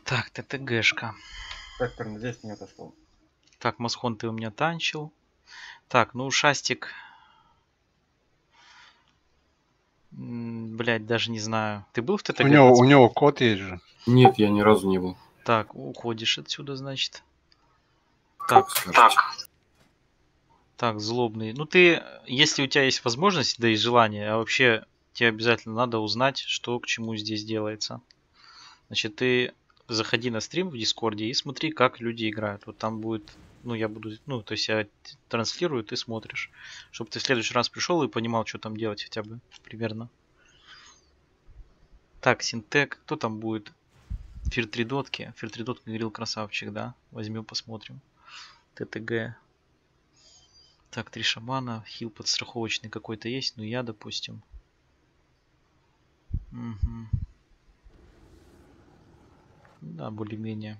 Так, ТТГшка. Вектор на 10 не отошел. Так, Мосхон ты у меня танчил. Так, ну Шастик. Блять, даже не знаю. Ты был в ТТГ? У него код есть же. Нет, я ни разу не был. Так, уходишь отсюда, значит. Так. Так, злобный. Ну ты, если у тебя есть возможность, да и желание, а вообще тебе обязательно надо узнать, что к чему здесь делается. Значит, ты заходи на стрим в Дискорде и смотри, как люди играют. Вот там будет, ну я буду, ну то есть я транслирую, ты смотришь. Чтобы ты в следующий раз пришел и понимал, что там делать хотя бы примерно. Так, Синтек, кто там будет? Фиртридотки. Фиртридотка говорил красавчик, да? Возьмем, посмотрим. ТТГ. Так, 3 шамана. Хил подстраховочный какой-то есть. Ну я, допустим. Угу. Да, более-менее.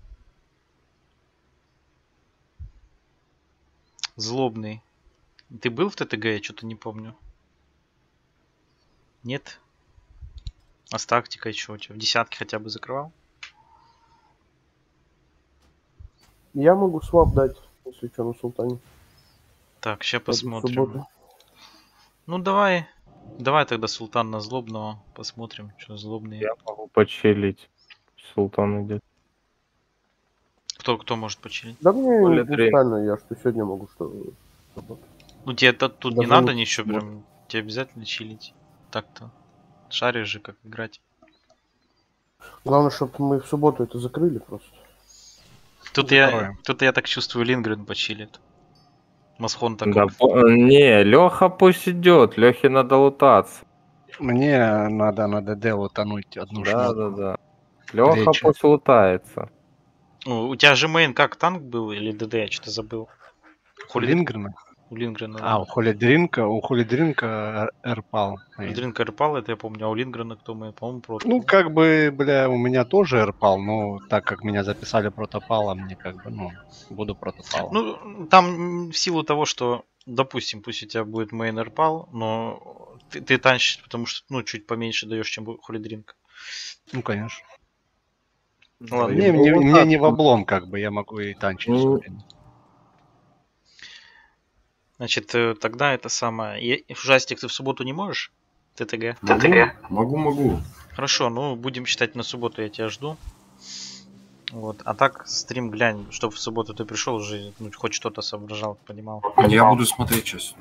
Злобный. Ты был в ТТГ? Я что-то не помню. Нет? А с тактикой что у тебя? В десятке хотя бы закрывал? Я могу свап дать, если что, на Султане. Так, сейчас посмотрим. Ну давай. Давай тогда Султан на злобного. Посмотрим, что злобный. Я могу почилить. Султан идет. Кто может почилить? Да мне не принципиально, я что сегодня могу, что... Ну тебе тут не надо ничего, прям тебе обязательно чилить. Так-то. Шаришь же, как играть. Главное, чтобы мы в субботу это закрыли просто. Тут я так чувствую, Лингрен почилит. Масхон такой. Да, не, Леха пусть идет, Лехе надо лутаться. Мне надо на ДД лутануть одну шмотку. Да. Леха пусть лутается. Ну, у тебя же мейн как, танк был или ДД, я что-то забыл. У Лингрена? У Лингрена, да. У Холидринка Эрпал. Холидринка Эрпал, это я помню, а у Лингрена кто мейн, по-моему, прот. Ну, как бы, бля, у меня тоже Эрпал, но так как меня записали протопалом, мне как бы, ну, буду протопалом. Ну, там в силу того, что, допустим, пусть у тебя будет мейн Эрпал, но ты танчишь, потому что, ну, чуть поменьше даешь, чем Холидринка. Ну, конечно. Ну, ладно. Мне не в облом, как бы, я могу и танчить все время. Значит, тогда это самое. Ужастик ты в субботу не можешь? ТТГ? Могу. Хорошо, ну будем считать на субботу, я тебя жду. Вот. А так стрим глянь, чтобы в субботу ты пришел уже, ну, хоть что-то соображал, понимал. Я буду смотреть сейчас.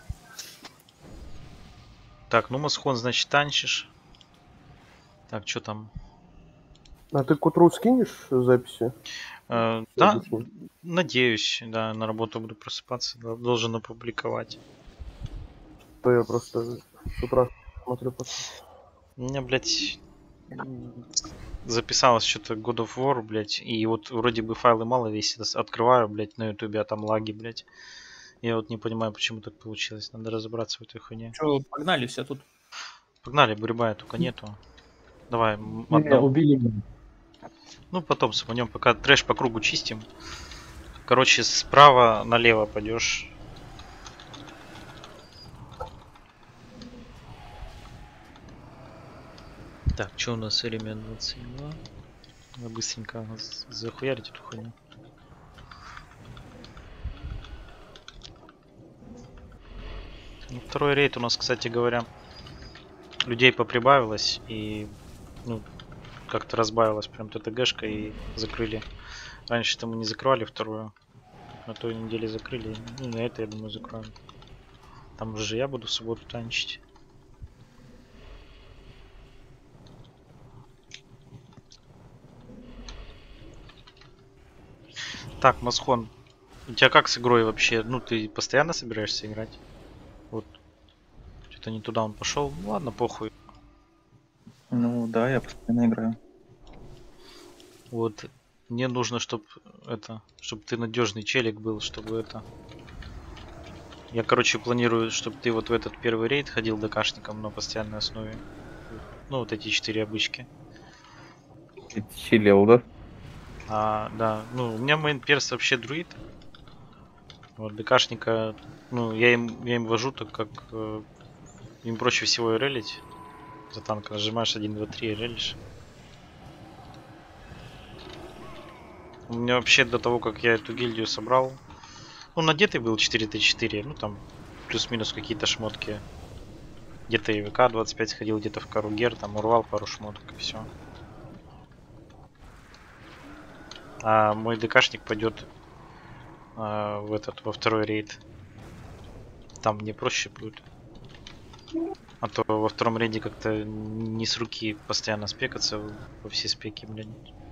Так, ну Масхон, значит, танчишь. Так, что там? А ты к утру скинешь записи? Да, надеюсь, да, на работу буду просыпаться, должен опубликовать. То я просто с утра смотрю потом. У меня, блядь, записалось что-то God of War, блядь, и вот вроде бы файлы мало весит, открываю, блядь, на ютубе, а там лаги, блядь. Я вот не понимаю, почему так получилось, надо разобраться в этой хуйне. Че, погнали все тут? Погнали, бурибая только нету. Давай, убили меня. Ну, потом суманем, пока трэш по кругу чистим. Короче, справа налево пойдешь. Так, что у нас элемент 22? Надо быстренько захуярить эту хуйню. Ну, второй рейд у нас, кстати говоря, людей поприбавилось и, ну, как-то разбавилась прям ТТГшка и закрыли. Раньше-то мы не закрывали вторую. На той неделе закрыли. Ну, на это, я думаю, закроем. Там уже я буду в субботу танчить. Так, Масхон, у тебя как с игрой вообще? Ну, ты постоянно собираешься играть? Вот. Что-то не туда он пошел. Ну, ладно, похуй. Ну да, я постоянно играю. Вот. Мне нужно, чтобы ты надежный челик был, чтобы это. Я, короче, планирую, чтобы ты вот в этот первый рейд ходил ДКшником на постоянной основе. Ну, вот эти 4 обычки. Ты чилил, да? Да. Ну, у меня мейн перс вообще друид. Вот, ДКшника, ну, я им вожу, так как им проще всего и релить. За танк нажимаешь 1, 2, 3 и релишь. У меня вообще до того, как я эту гильдию собрал, ну, надетый был 4Т4, ну, там, плюс-минус какие-то шмотки. Где-то и ВК-25 сходил, где-то в Каругер, там, урвал пару шмоток, и все. А мой ДКшник пойдет во второй рейд. Там мне проще будет. А то во втором рейде как-то не с руки постоянно спекаться во все спеки, блин.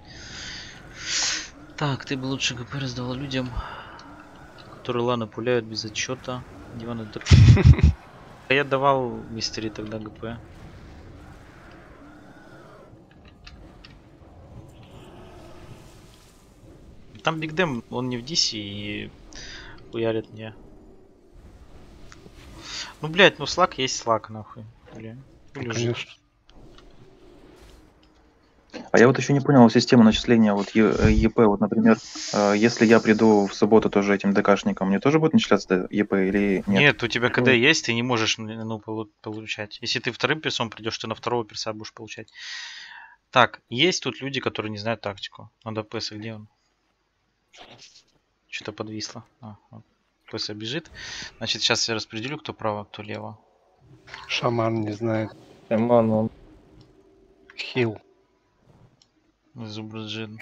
Так, ты бы лучше ГП раздавал людям, которые ланы пуляют без отчета. Диваны А я давал мистери тогда ГП. Там Биг Дэм, он не в Дисе и хуярит мне. Ну, блять, ну слаг есть слаг, нахуй. Блин. Или уже- Конечно. А я вот еще не понял систему начисления вот ЕП. Вот, например, если я приду в субботу тоже этим ДКшником, мне тоже будет начисляться ЕП или нет? Нет, у тебя КД есть, ты не можешь ну, получать. Если ты вторым персом придешь, ты на второго перса будешь получать. Так, есть тут люди, которые не знают тактику. Надо ПС, где он? Что-то подвисло. Вот. ПС бежит. Значит, сейчас я распределю, кто право, кто лево. Шаман не знает. Шаман, он Хил. Зубраджин.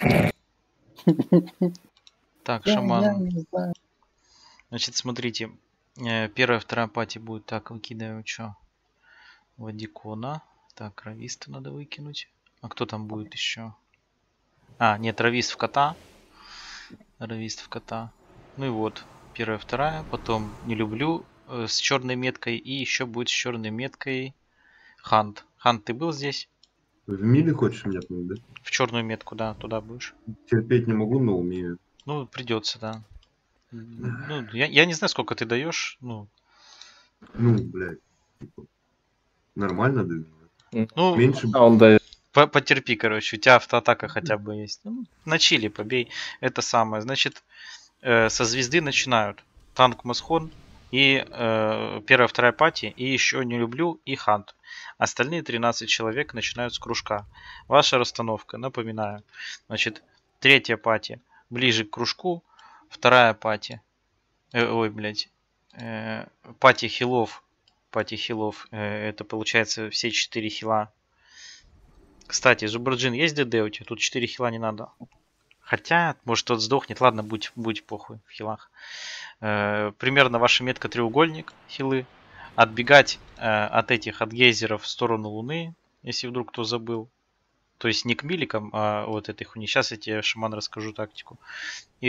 Так, шаман. Значит, смотрите. Первая, вторая пати будет. Так, выкидываю что? Вадикона. Так, рависта надо выкинуть. А кто там будет еще? А, нет, равист в кота. Равист в кота. Ну и вот. Первая, вторая. Потом не люблю с черной меткой. И еще будет с черной меткой Хант. Хант, ты был здесь? В мили хочешь меня пнуть, да? В черную метку, да, туда будешь. Терпеть не могу, но умею. Ну, придется, да. Ну, я не знаю, сколько ты даешь. Ну, Ну, блядь. Типа, нормально даю. ну Меньше... он дает. потерпи, короче. У тебя автоатака хотя бы есть. Ну, на чили побей. Это самое. Значит, со звезды начинают. Танк Масхон и первая, вторая пати. И еще не люблю и Хант. Остальные 13 человек начинают с кружка. Ваша расстановка, напоминаю. Значит, третья пати ближе к кружку. Вторая пати. Ой, блядь. Пати хилов. Пати хилов. Это получается все 4 хила. Кстати, Зубраджин, есть ДД у тебя? Тут 4 хила не надо. Хотя, может тот сдохнет. Ладно, будь похуй в хилах. Примерно ваша метка треугольник, хилы. Отбегать от гейзеров в сторону Луны, если вдруг кто забыл. То есть не к миликам, а вот этой хуйни. Сейчас я тебе, шаман, расскажу тактику. И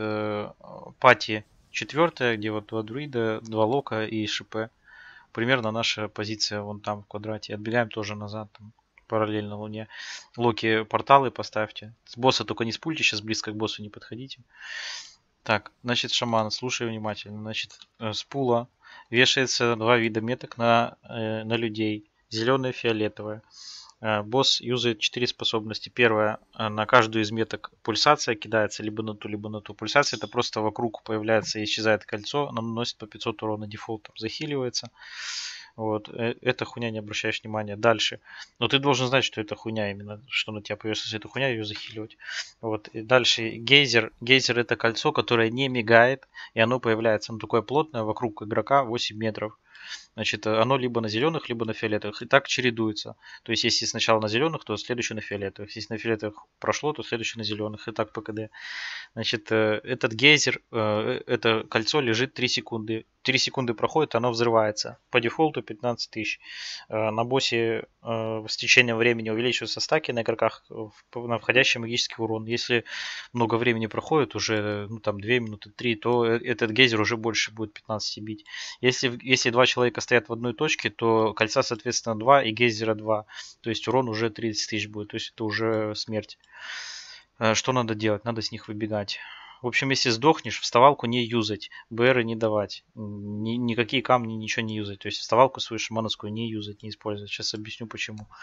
пати 4, где вот 2 друида, 2 лока и ШП. Примерно наша позиция вон там в квадрате. Отбегаем тоже назад, там, параллельно Луне. Локи порталы поставьте. С босса только не спульте, сейчас близко к боссу не подходите. Так, значит, шаман, слушай внимательно. Значит, с пула вешается 2 вида меток на людей. Зеленая и фиолетовая. Босс юзает 4 способности. Первая, на каждую из меток пульсация кидается либо на ту, либо на ту. Пульсация это просто вокруг появляется и исчезает кольцо. Она наносит по 500 урона, дефолтом захиливается. Вот, эта хуйня, не обращаешь внимания. Дальше. Но ты должен знать, что это хуйня именно, что на тебя появится эта хуйня, ее захиливать. Вот, и дальше гейзер. Гейзер это кольцо, которое не мигает, и оно появляется, оно такое плотное, вокруг игрока 8 метров. Значит, оно либо на зеленых, либо на фиолетовых. И так чередуется. То есть, если сначала на зеленых, то следующий на фиолетовых. Если на фиолетовых прошло, то следующий на зеленых. И так по КД. Значит, этот гейзер, это кольцо лежит 3 секунды. 3 секунды проходит, оно взрывается. По дефолту 15 тысяч. На боссе с течением времени увеличиваются стаки на игроках на входящий магический урон. Если много времени проходит, уже ну, там 2 минуты, 3, то этот гейзер уже больше будет 15 бить. Если 2 человека стоят в одной точке, то кольца, соответственно, 2 и гейзера 2. То есть урон уже 30 тысяч будет. То есть это уже смерть. Что надо делать? Надо с них выбегать. В общем, если сдохнешь, вставалку не юзать, БРы не давать, никакие камни, ничего не юзать. То есть вставалку свою шамановскую не юзать, не использовать. Сейчас объясню почему.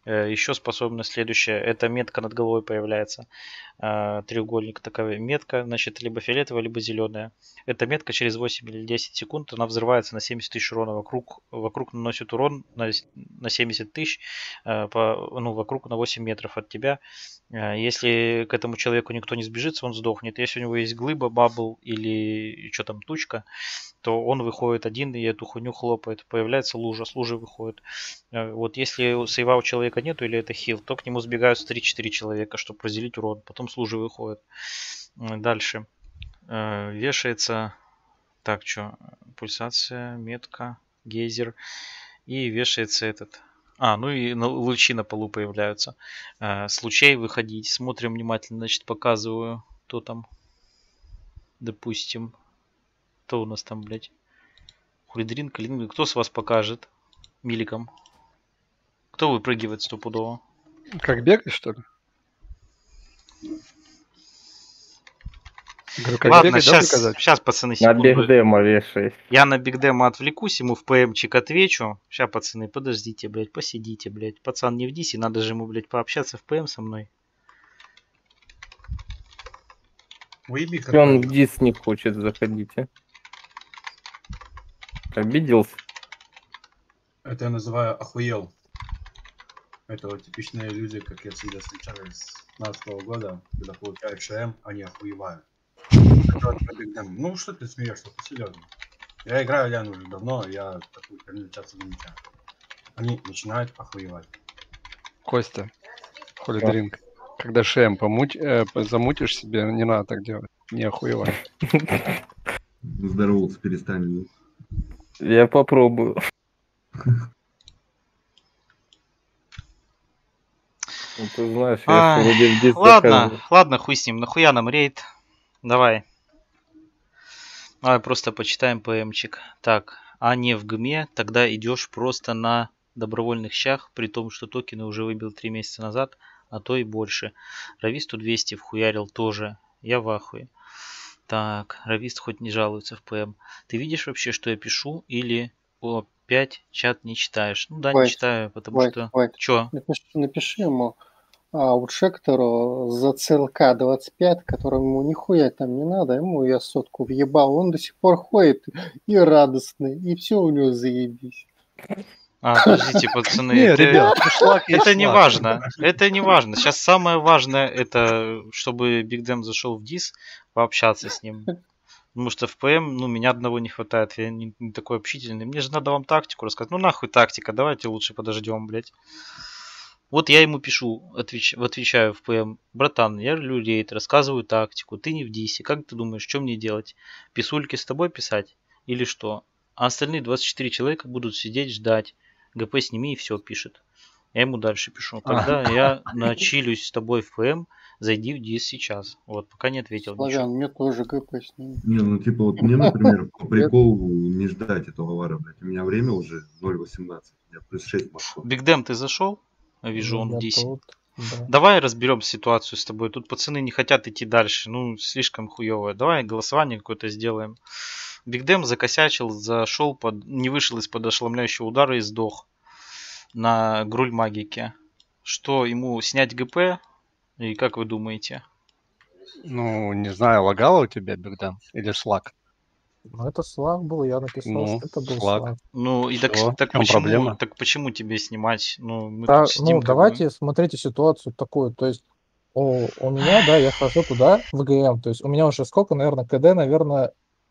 Еще способность следующая. Это метка над головой появляется. Треугольник, такая метка, значит, либо фиолетовая, либо зеленая. Эта метка через 8 или 10 секунд, она взрывается на 70 тысяч урона. Вокруг наносит урон на 70 тысяч, вокруг на 8 метров от тебя. Если к этому человеку никто не сбежится, он сдохнет. Если у него есть глыба, бабл или что там, тучка, то он выходит один и эту хуйню хлопает. Появляется лужа, с лужи выходит. Вот если сейва у человека нету или это хил, то к нему сбегаются 3-4 человека, чтобы разделить урон. Потом с лужи выходит. Дальше. Вешается... Так, что? Пульсация, метка, гейзер. И вешается этот... ну и лучи на полу появляются. С лучей выходить. Смотрим внимательно, значит, показываю, кто там. Допустим... Кто у нас там, блядь? Хуридрин, Калин. Кто с вас покажет? Миликом. Кто выпрыгивает стопудово? Как бегать, что ли? Говорю, как Ладно, бегать, да, сейчас, показать? пацаны, На секунду. бигдемо вешай. Я на бигдема отвлекусь, ему в ПМчик отвечу. Сейчас, пацаны, подождите, блядь, посидите, блядь. Пацан не в дисе, надо же ему, блядь, пообщаться в ПМ со мной. Если он в дис не хочет, заходите. Обиделся. Это я называю охуел. Это вот типичные люди, как я всегда встречаю с 15 года, когда получают ШМ, они охуевают. Ну что ты смеешься, ты серьезно? Я играю Лян уже давно, я такую херню часто замечаю. Они начинают охуевать. Костя, холидринг. Когда ШМ замутишь себе, не надо так делать. Не охуевай. Здоровался, перестань. Я попробую. Ну, ты знаешь, я вроде в дис захожу. Ладно, хуй с ним. Нахуя нам рейд? Давай просто почитаем ПМчик. Так, а не в ГМе, тогда идешь просто на добровольных щах, при том, что токены уже выбил 3 месяца назад, а то и больше. Рависту 200 вхуярил тоже. Я в ахуе. Так, Равист хоть не жалуется в ПМ. Ты видишь вообще, что я пишу, или опять чат не читаешь? Ну да, не читаю, потому что... Чё? Напиши ему аутшектору за ЦЛК 25, которому нихуя там не надо, ему я сотку въебал, он до сих пор ходит и радостный, и все у него заебись. Подождите, пацаны, это не важно. Это не важно. Сейчас самое важное, это чтобы Бигдем зашел в дис, пообщаться с ним. Потому что в ПМ, меня одного не хватает, я не такой общительный. Мне же надо вам тактику рассказать. Ну нахуй тактика, давайте лучше подождем, блядь. Вот я ему пишу, отвечаю в ПМ: братан, я люблю рейд, рассказываю тактику, ты не в дисе, как ты думаешь, что мне делать? Писульки с тобой писать или что? А остальные 24 человека будут сидеть, ждать. ГП сними и все, пишет. Я ему дальше пишу: когда я начилюсь с тобой в ПМ, зайди в дис сейчас. Вот, пока не ответил. Славян, мне тоже ГП сними. Не, вот мне, например, по приколу не ждать этого вара, блядь. У меня время уже 0.18, я плюс 6 пошло. Бигдем, ты зашел? Вижу, он в дисе. Да. Давай разберем ситуацию с тобой. Тут пацаны не хотят идти дальше. Слишком хуевое. Давай голосование какое-то сделаем. Бигдем закосячил, не вышел из-под ошеломляющего удара и сдох на Груль Магике. Что, ему снять ГП? И как вы думаете? Не знаю, лагало у тебя, Бигдем? Или слаг? Это слаг был, я написал, что это был слаг. Так почему тебе снимать? Давайте смотрите ситуацию такую. То есть у меня, да, я хожу туда, в ГМ. То есть у меня уже сколько, наверное, КД, наверное...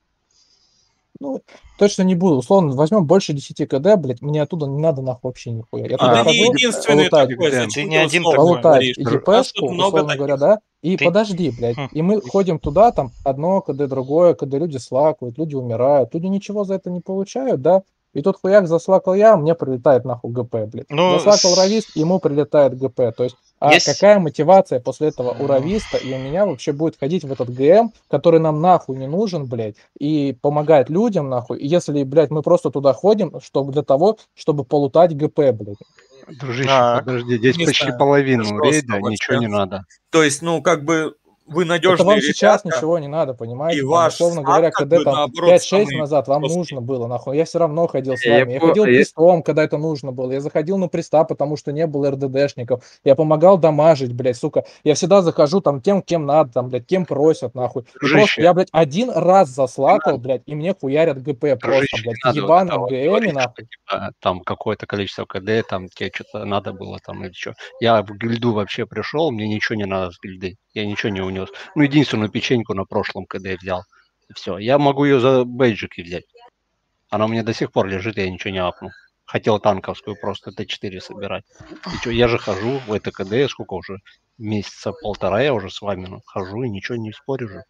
точно не буду. Условно, возьмем больше 10 КД, блядь, мне оттуда не надо нахуй вообще нихуя. Я туда не единственный такой, ты не один такой. Полутать ЕПшку, условно говоря, да? И подожди, блядь. И мы ходим туда, там одно КД, другое КД, люди слакают, люди умирают, люди ничего за это не получают, да? И тут хуяк заслакал я, мне прилетает нахуй ГП, блядь. Заслакал Равист, ему прилетает ГП. То есть, какая мотивация после этого у Рависта и у меня вообще будет ходить в этот ГМ, который нам нахуй не нужен, блядь, и помогает людям, нахуй, и если, блядь, мы просто туда ходим, для того, чтобы полутать ГП, блядь. Дружище, подожди, здесь почти половину рейда, ничего не надо. То есть, вы Это надежные вам сейчас ребята, ничего не надо, и понимаете? Там, ваш условно слаг, говоря, как когда бы, там наоборот, 5-6 самый назад вам жесткий. нужно было, нахуй. Я все равно ходил с Я вами. Я ходил пистом, когда это нужно было. Я заходил на приста, потому что не было РДДшников. Я помогал дамажить, блядь, сука. Я всегда захожу там тем, кем надо, там, блядь, кем просят, нахуй. И просто Дружище, я, блядь, один раз заслакал, блядь, и мне хуярят ГП просто, дружище, блядь, не в надо вот это ебаном вот ГМе, говорить, что нахуй. типа там какое-то количество КД, там тебе что-то надо было там или что. Я в гильду вообще пришел, мне ничего не надо с гильды, я ничего не унес. Ну, единственную печеньку на прошлом КД взял. Все, я могу ее за бейджики взять. Она у меня до сих пор лежит, я ничего не апнул. Хотел танковскую просто Т4 собирать. И что, я же хожу в это КД, сколько уже? Месяца полтора я уже с вами хожу и ничего не спорю же.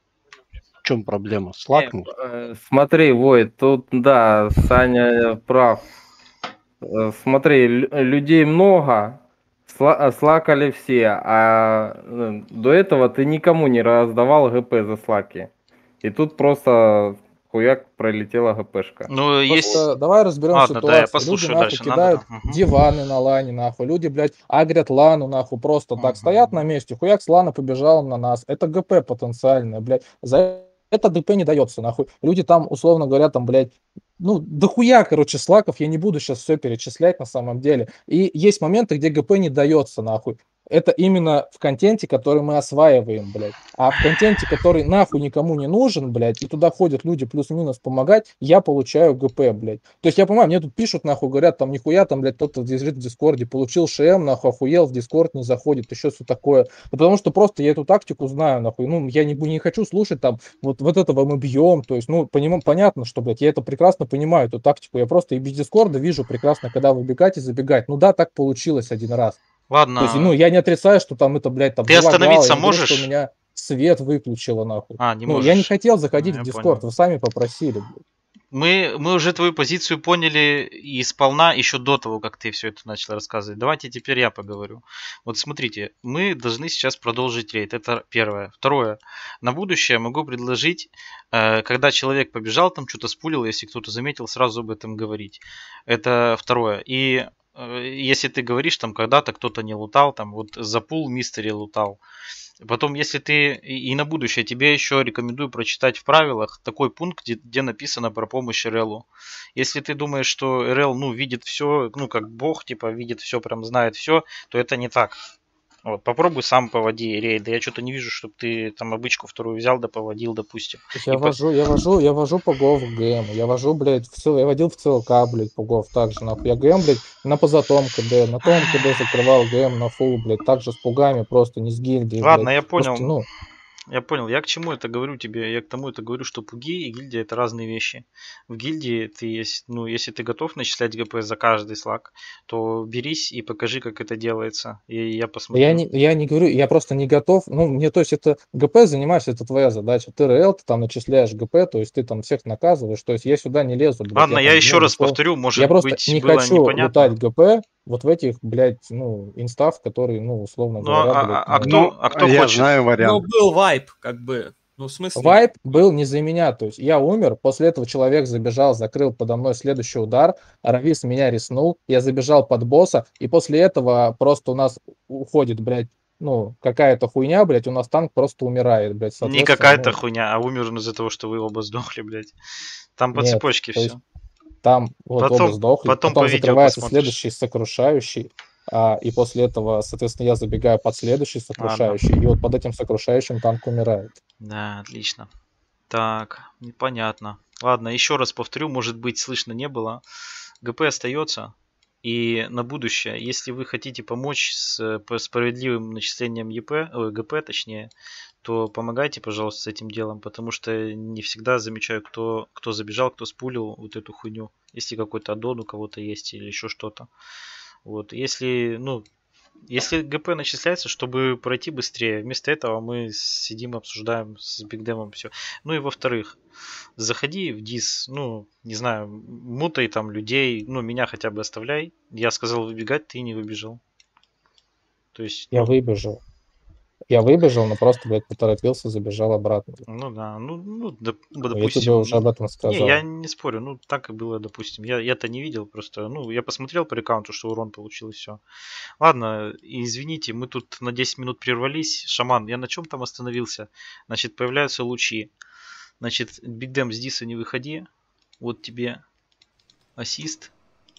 В чем проблема? Слакнул? Смотри, Войт, тут, да, Саня прав. Смотри, людей много, слакали все, а до этого ты никому не раздавал ГП за слаки. И тут просто хуяк пролетела ГПшка. Ну, есть... Просто давай разберем Ладно, да, я ситуацию. Люди послушаю нахуй дальше. Надо, кидают да. Мгм. диваны на лане, нахуй. Люди, блядь, агрят лану, нахуй, просто так стоят на месте. Хуяк с лана побежал на нас. Это ГП потенциальное, блядь. За это ДП не дается, нахуй. Люди там, условно говоря, там, блядь, ну, дохуя, короче, слаков, я не буду сейчас все перечислять на самом деле. И есть моменты, где ГП не дается, нахуй. Это именно в контенте, который мы осваиваем, блядь. А в контенте, который нахуй никому не нужен, блядь, и туда ходят люди плюс-минус помогать, я получаю ГП, блядь. То есть я понимаю, мне тут пишут, нахуй, говорят, там, нихуя, там, блядь, кто-то лежит в Дискорде, получил ШМ, нахуй, охуел, в Дискорд не заходит, еще все такое. Да потому что просто я эту тактику знаю, нахуй. Ну, я не хочу слушать там, вот этого мы бьем, то есть, ну, понятно, что, блядь, я это прекрасно понимаю, эту тактику. Я просто и без Дискорда вижу прекрасно, когда выбегать и забегать. Ну да, так получилось один раз. То есть, ну, Ладно, я не отрицаю, что там это, блядь, там ты залагало, остановиться я не говорю, что у можешь? меня свет выключило, нахуй. А, не Ну, я не можешь. хотел заходить Я в понял. Дискорд, вы сами попросили, блядь. Мы уже твою позицию поняли и сполна еще до того, как ты все это начал рассказывать. Давайте теперь я поговорю. Вот смотрите, мы должны сейчас продолжить рейд. Это первое. Второе. На будущее могу предложить, когда человек побежал, там что-то спулил, если кто-то заметил, сразу об этом говорить. Это второе. И если ты говоришь, там когда-то кто-то не лутал, там вот за пул мистери лутал. Потом, если ты и на будущее, тебе еще рекомендую прочитать в правилах такой пункт, где написано про помощь РЛу. Если ты думаешь, что РЛ, ну, видит все, ну, как бог, типа, видит все, прям знает все, то это не так. Вот, попробуй сам поводи рейды. Я что-то не вижу, чтобы ты там обычку вторую взял да поводил, допустим. Я вожу погов в ГМ, я вожу, блядь, я водил в ЦЛК, блядь, погов также, нахуй. Я ГМ, блядь, на позатом КД, на том КД закрывал ГМ на фул, блядь, также с пугами, просто не с гильдии, Ладно, блядь. я понял. Просто, ну, Я понял. Я к чему это говорю тебе? Я к тому это говорю, что пуги и гильдия это разные вещи. В гильдии ты есть, ну, если ты готов начислять ГП за каждый слаг, то берись и покажи, как это делается. И я посмотрю. я не говорю, я просто не готов. Ну, мне, то есть, это ГП занимаешься, это твоя задача. Ты РЛ, ты там начисляешь ГП, то есть ты там всех наказываешь. То есть я сюда не лезу, блядь. Ладно, я там, еще ну, раз условно, повторю, может я просто быть, не было хочу непонятно. лутать ГП вот в этих, блядь, ну, инстав, которые, ну, условно Ну, говоря, блядь, кто я хочет? знаю Ну, вариант. был вайп, как бы. Ну, в смысле... Вайп был не за меня, то есть я умер, после этого человек забежал, закрыл подо мной следующий удар, Равис меня резнул, я забежал под босса, и после этого просто у нас уходит, блядь, ну, какая-то хуйня, блядь, у нас танк просто умирает, блядь, Не соответственно, какая-то ну, хуйня, а умер он из-за того, что вы оба сдохли, блядь. Там по нет, цепочке то есть все. там вот оба Потом, сдохли, потом потом по видео закрывается посмотришь. следующий сокрушающий, и после этого, соответственно, я забегаю под следующий Ладно. сокрушающий, и вот под этим сокрушающим танк умирает. Да, отлично. Так, непонятно. Ладно, еще раз повторю, может быть, слышно не было. ГП остается. И на будущее, если вы хотите помочь с справедливым начислением ГП, точнее, то помогайте, пожалуйста, с этим делом, потому что не всегда замечаю, кто забежал, кто спулил вот эту хуйню. Если какой-то аддон у кого-то есть или еще что-то. Вот, если ГП начисляется, чтобы пройти быстрее. Вместо этого мы сидим, обсуждаем с Бигдемом все. Ну и во-вторых, заходи в дис, ну, не знаю, мутай там людей, ну, меня хотя бы оставляй. Я сказал выбегать, ты не выбежал. То есть, Я ну, выбежал. Я выбежал, но просто, блядь, поторопился, забежал обратно. Ну да, ну Я допустим. тебе уже об этом Не, сказал. я не спорю, ну так и было, допустим. Я-то не видел просто. Ну, я посмотрел по аккаунту, что урон получил и все. Ладно, извините, мы тут на 10 минут прервались. Шаман, я на чем там остановился? Значит, появляются лучи. Значит, Биг Дэм, с Диса не выходи. Вот тебе ассист.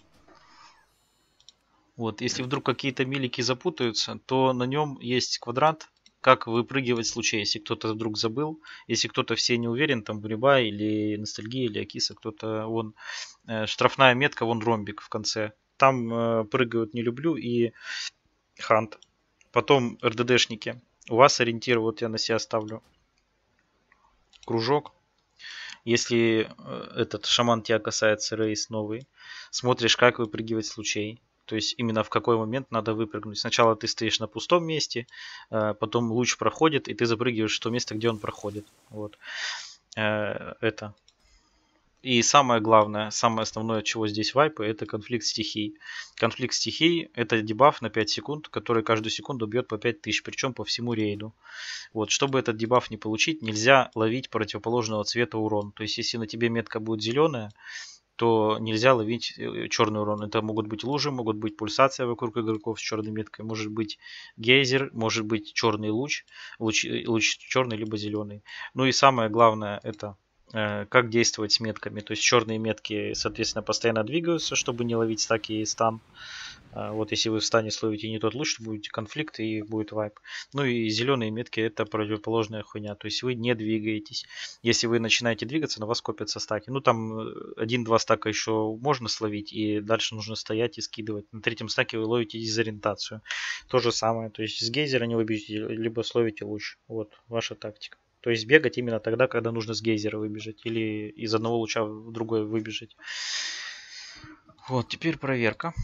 Вот, если вдруг какие-то милики запутаются, то на нем есть квадрант, как выпрыгивать с лучей, если кто-то вдруг забыл, если кто-то все не уверен, там Буриба или Ностальгия или Акиса, кто-то, вон, штрафная метка, вон ромбик в конце. Там прыгают не люблю и Хант. Потом РДДшники. У вас ориентир, вот я на себя ставлю кружок. Если этот шаман тебя касается, рейс новый, смотришь, как выпрыгивать с лучей. То есть именно в какой момент надо выпрыгнуть. Сначала ты стоишь на пустом месте, потом луч проходит, и ты запрыгиваешь в то место, где он проходит. Вот. Это. И самое главное, самое основное, от чего здесь вайпы, это конфликт стихий. Конфликт стихий — это дебаф на 5 секунд, который каждую секунду бьет по 5000, причем по всему рейду. Вот, чтобы этот дебаф не получить, нельзя ловить противоположного цвета урон. То есть, если на тебе метка будет зеленая, то нельзя ловить черный урон. Это могут быть лужи, могут быть пульсация вокруг игроков с черной меткой, может быть гейзер, может быть черный луч черный либо зеленый. Ну и самое главное, это как действовать с метками. То есть черные метки, соответственно, постоянно двигаются, чтобы не ловить стаки и стан. Вот если вы в стане словите не тот луч, будет конфликт и будет вайп. Ну и зеленые метки — это противоположная хуйня. То есть вы не двигаетесь. Если вы начинаете двигаться, на вас копятся стаки. Ну там 1-2 стака еще можно словить, и дальше нужно стоять и скидывать. На третьем стаке вы ловите дезориентацию. То же самое. То есть с гейзера не выбежите, либо словите луч. Вот ваша тактика. То есть бегать именно тогда, когда нужно с гейзера выбежать. Или из одного луча в другой выбежать. Вот, теперь проверка.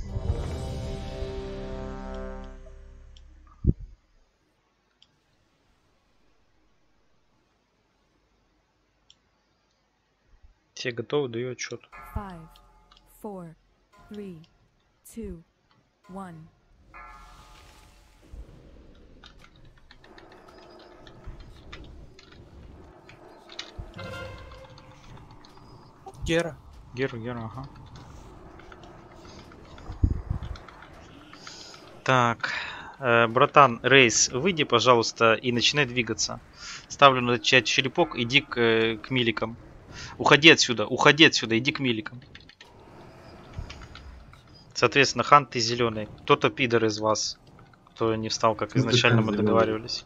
Все готовы, даю отчет. 5, 4, 3, 2, 1. Гера. Гера, ага. Так, братан, Рейс, выйди, пожалуйста, и начинай двигаться. Ставлю на чат черепок, иди к миликам. Уходи отсюда, иди к миликам. Соответственно, Хант и зеленый. Кто-то пидор из вас, кто не встал, как изначально мы договаривались.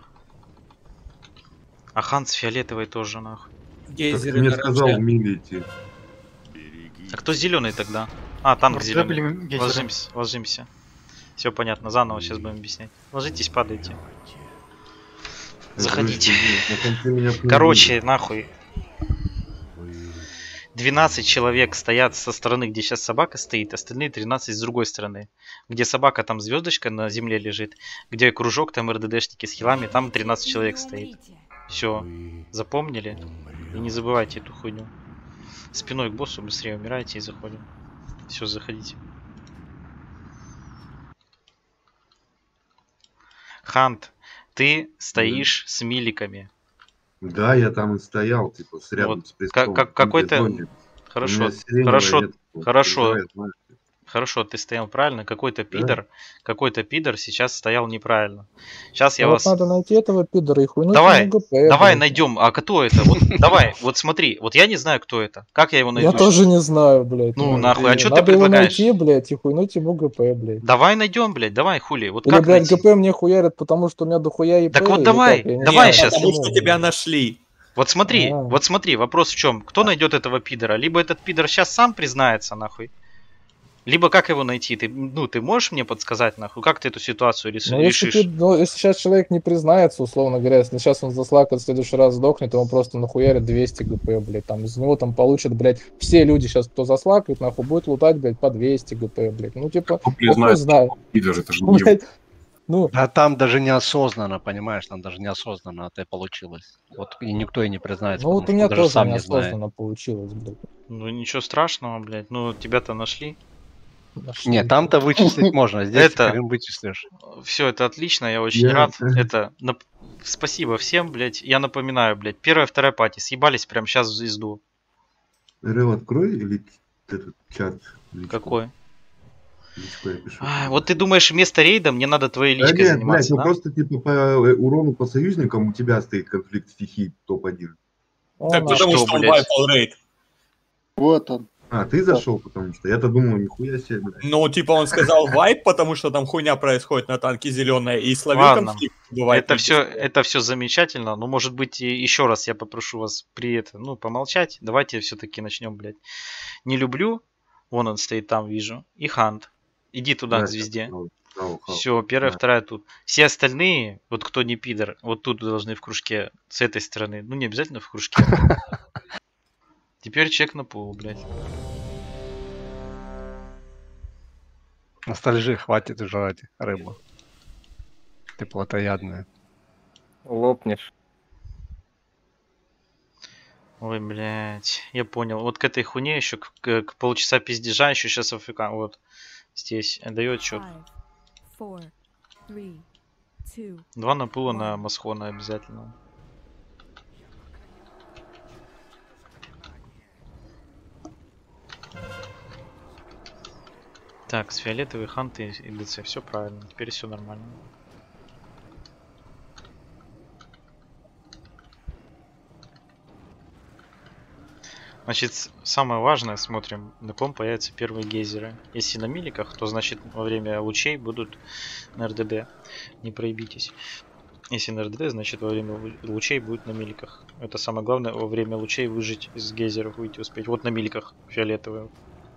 А Хант с фиолетовой тоже, нахуй. Гейзеры мне сказал в мили идти. А кто зеленый тогда? А, танк зеленый. Ложимся. Все понятно, заново сейчас будем объяснять. Ложитесь, падайте. Заходите. Короче, нахуй. 12 человек стоят со стороны, где сейчас собака стоит, остальные 13 с другой стороны. Где собака, там звездочка на земле лежит. Где кружок, там РДДшники с хилами, там 13 человек стоит. Все, запомнили? И не забывайте эту хуйню. Спиной к боссу быстрее умирайте и заходим. Все, заходите. Хант, ты стоишь с миликами. Да, я там и стоял, типа, рядом вот. с престолом. Какой-то... Хорошо, ты стоял правильно. Какой-то пидор сейчас стоял неправильно. Сейчас я вас... надо найти этого пидора и хуйнуть давай блядь. найдем. А кто это? Вот, давай, вот смотри. Вот я не знаю, кто это. Как я его найду? Я тоже не знаю, блядь. Ну, нахуй, а что ты предлагаешь? Надо его найти, блядь, и хуйнуть ему ГП, блядь. Давай найдем, блядь, давай, хули. Вот или, как блядь, найти? ГП мне хуярят, потому что у меня дохуя ИП. Так вот давай сейчас. Потому что тебя нашли. Вот смотри, вопрос в чем. Кто найдет этого пидора? Либо этот пидор сейчас сам признается, нахуй. Либо как его найти? Ты можешь мне подсказать, нахуй, как ты эту ситуацию решишь? Если сейчас человек не признается, условно говоря, если сейчас он заслакает, в следующий раз сдохнет, ему просто нахуярит 200 ГП, блядь, там из него там получат, блядь, все люди сейчас, кто заслакает, нахуй, будет лутать, блядь, по 200 ГП, блядь, ну типа, не знаю. Это же не блядь, ну... А там даже неосознанно, понимаешь, там даже неосознанно это получилось. Вот и никто и не признается. Ну вот у меня даже тоже сам неосознанно получилось, блядь. Ну ничего страшного, блядь, ну тебя-то нашли. Нет, там-то вычислить можно, здесь Это- хрен вычислишь. Все, это отлично, я очень Я- рад. Это спасибо всем, блядь. Я напоминаю, блядь, первая, вторая пати съебались прямо сейчас в звезду. РЛ открой или этот чат? личку? Какой? Личку я пишу. Вот ты думаешь, вместо рейда мне надо твоей Да личкой нет, блядь, заниматься, ну да? просто типа по урону по союзникам у тебя стоит конфликт стихий топ-1. Так потому что, что он блядь? вайпал рейд. Вот он. А, ты зашел, потому что я-то думал, нихуя себе, блядь. Ну, типа он сказал вайп, потому что там хуйня происходит на танке зеленая, и словил Ладно. конфликт. Бывает Это все замечательно, но может быть еще раз я попрошу вас при этом, ну, помолчать. Давайте все-таки начнем, блядь. Не люблю, вон он стоит там, вижу, и Хант. Иди туда, Да, к звезде. Хау. Все, первая, Да. вторая тут. Все остальные, вот кто не пидор, вот тут должны в кружке с этой стороны. Ну, не обязательно в кружке. Теперь чек на пол, блядь. Ностальжи, хватит жрать рыбу. Ты плотоядная. Лопнешь. Ой, блядь, я понял. Вот к этой хуйне еще, к полчаса пиздежа, еще сейчас АФК, вот здесь дает счет. 5, 4, 3, 2, 2 напыла на Масхона обязательно. Так, с фиолетовой ханты и ДЦ, все правильно, теперь все нормально. Значит, самое важное, смотрим, на ком появятся первые гейзеры. Если на миликах, то значит во время лучей будут на РДД. Не проебитесь. Если на РДД, значит во время лучей будет на миликах. Это самое главное, во время лучей выжить из гейзеров, выйти успеть. Вот на миликах фиолетовые.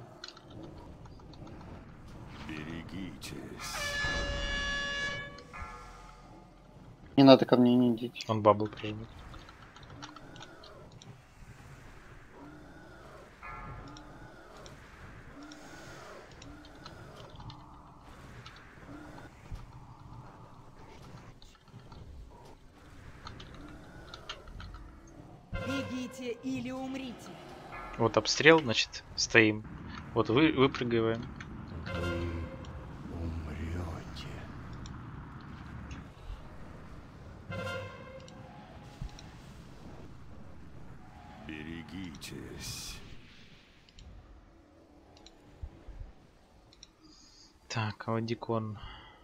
Не надо ко мне не идти. Он бабл прожмет. Бегите или умрите. Вот обстрел, значит, стоим. Вот выпрыгиваем. Берегитесь. Так, Аудикон.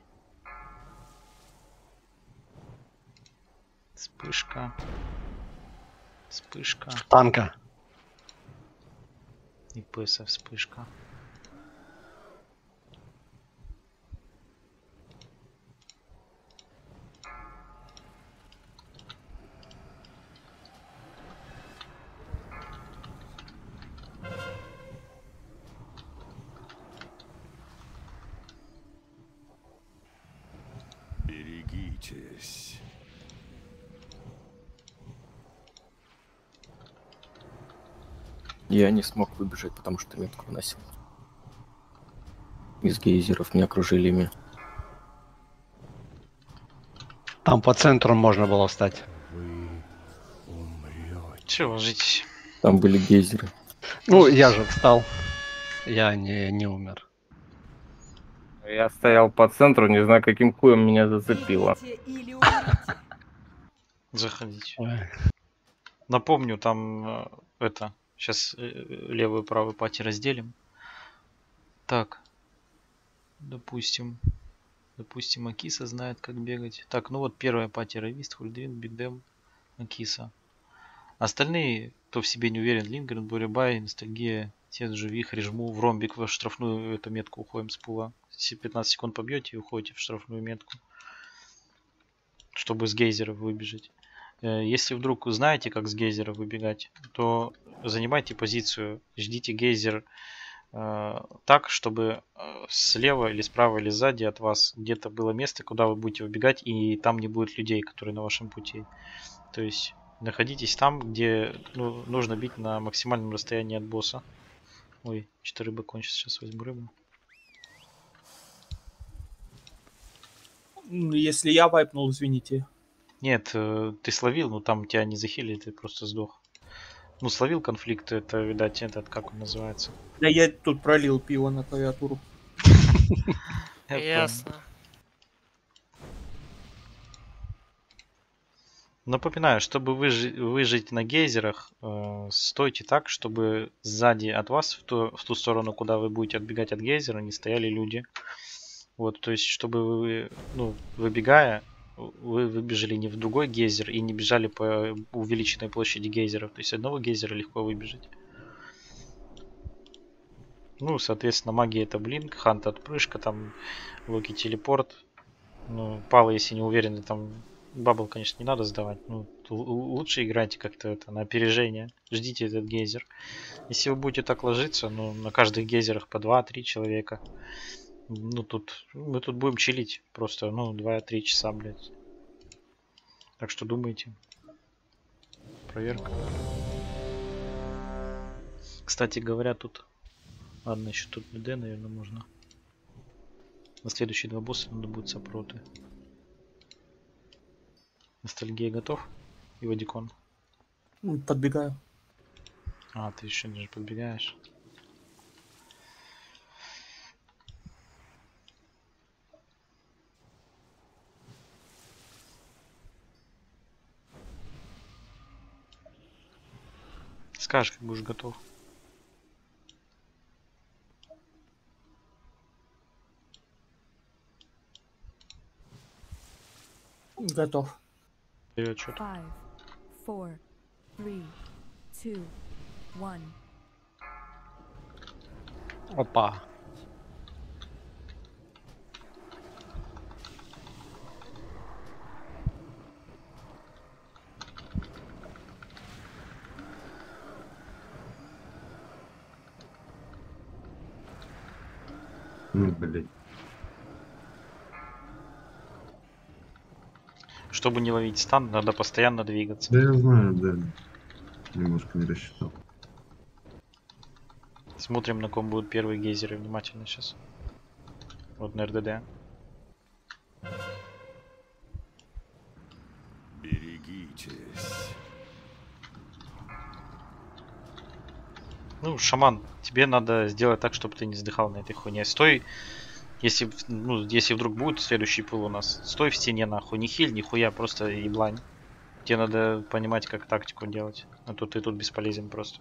Вспышка. Вспышка. Танка. И ПСа вспышка. Берегитесь. Я не смог выбежать, потому что метку выносил. Из гейзеров меня окружили ими. Там по центру можно было встать. Че, ложитесь? Там были гейзеры. Ну, я же встал. Я не умер. Я стоял по центру, не знаю, каким хуем меня зацепило. Заходите. Напомню, там это. Сейчас левую и правую пати разделим. Так. Допустим, Акиса знает, как бегать. Так, ну вот первая пати Равист, Хульдвин, Бигдем, Акиса. Остальные, кто в себе не уверен, Лингрен, Бурябай, Ностальгия, те же Вихрь, Жму, в ромбик, в штрафную эту метку уходим с пула. Если 15 секунд побьете и уходите в штрафную метку. Чтобы с гейзера выбежать. Если вдруг знаете, как с гейзера выбегать, то занимайте позицию, ждите гейзер так, чтобы слева или справа или сзади от вас где-то было место, куда вы будете выбегать, и там не будет людей, которые на вашем пути. То есть находитесь там, где нужно бить на максимальном расстоянии от босса. Ой, что-то рыба кончится, сейчас возьму рыбу. Если я вайпнул, извините. Нет, ты словил, но там тебя не захилили, ты просто сдох. Словил конфликт, это, видать, этот, как он называется. Да я тут пролил пиво на клавиатуру. Я понял. Ясно. Напоминаю, чтобы выжить на гейзерах, стойте так, чтобы сзади от вас, в ту сторону, куда вы будете отбегать от гейзера, не стояли люди. Вот, то есть, чтобы вы, ну, выбегая, вы выбежали не в другой гейзер и не бежали по увеличенной площади гейзеров. То есть, одного гейзера легко выбежать. Ну, соответственно, магия это блинк, хант отпрыжка, там, локи телепорт. Ну, палы, если не уверены, там, бабл, конечно, не надо сдавать. Ну, лучше играйте как-то это на опережение. Ждите этот гейзер. Если вы будете так ложиться, ну, на каждых гейзерах по 2-3 человека. Ну, мы тут будем чилить просто, ну, 2-3 часа, блядь. Так что думайте. Проверка. Кстати говоря, тут... Ладно, еще тут БД, наверное, можно. На следующие 2 босса надо будет сопроты. Ностальгия готов? И Вадикон. Подбегаю. А, ты еще даже подбегаешь. Скажешь, как будешь готов. Готов. Вперед, что-то. 5, 4, 3, 2, 1. Опа. Ну, блядь. Чтобы не ловить стан, надо постоянно двигаться. Да я знаю, да. Немножко не рассчитал. Смотрим, на ком будут первые гейзеры внимательно сейчас. Вот на РДД. Берегитесь. Ну, шаман, тебе надо сделать так, чтобы ты не сдыхал на этой хуйне. Стой, если, ну, если вдруг будет следующий пыл у нас, стой в стене нахуй, не хиль, нихуя, просто еблань. Тебе надо понимать, как тактику делать. А то ты тут бесполезен просто.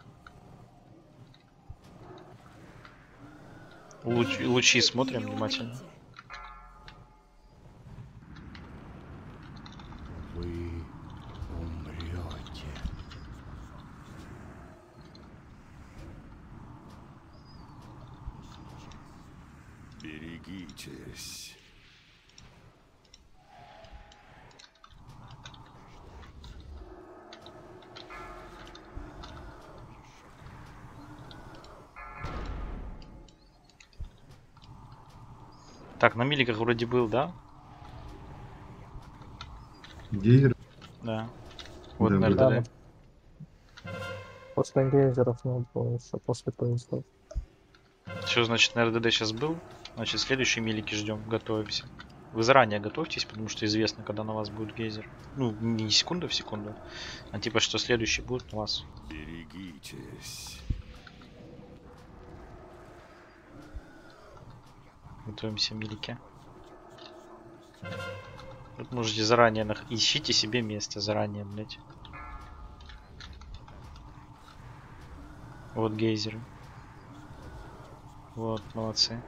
Лучи смотрим внимательно. Вы умрете. Берегитесь. Так, на миликах вроде был, да? Гейзер? Да. Вот Да, на да. РДД. После гейзеров не было еще, после поездов. Что значит на РДД сейчас был? Значит, следующие милики ждем, готовимся. Вы заранее готовьтесь, потому что известно, когда на вас будет гейзер. Ну, не секунда в секунду, а типа, что следующий будет на вас. Берегитесь. Готовимся, милики. Вот можете заранее ищите себе место заранее, блять. Вот гейзеры. Вот, молодцы.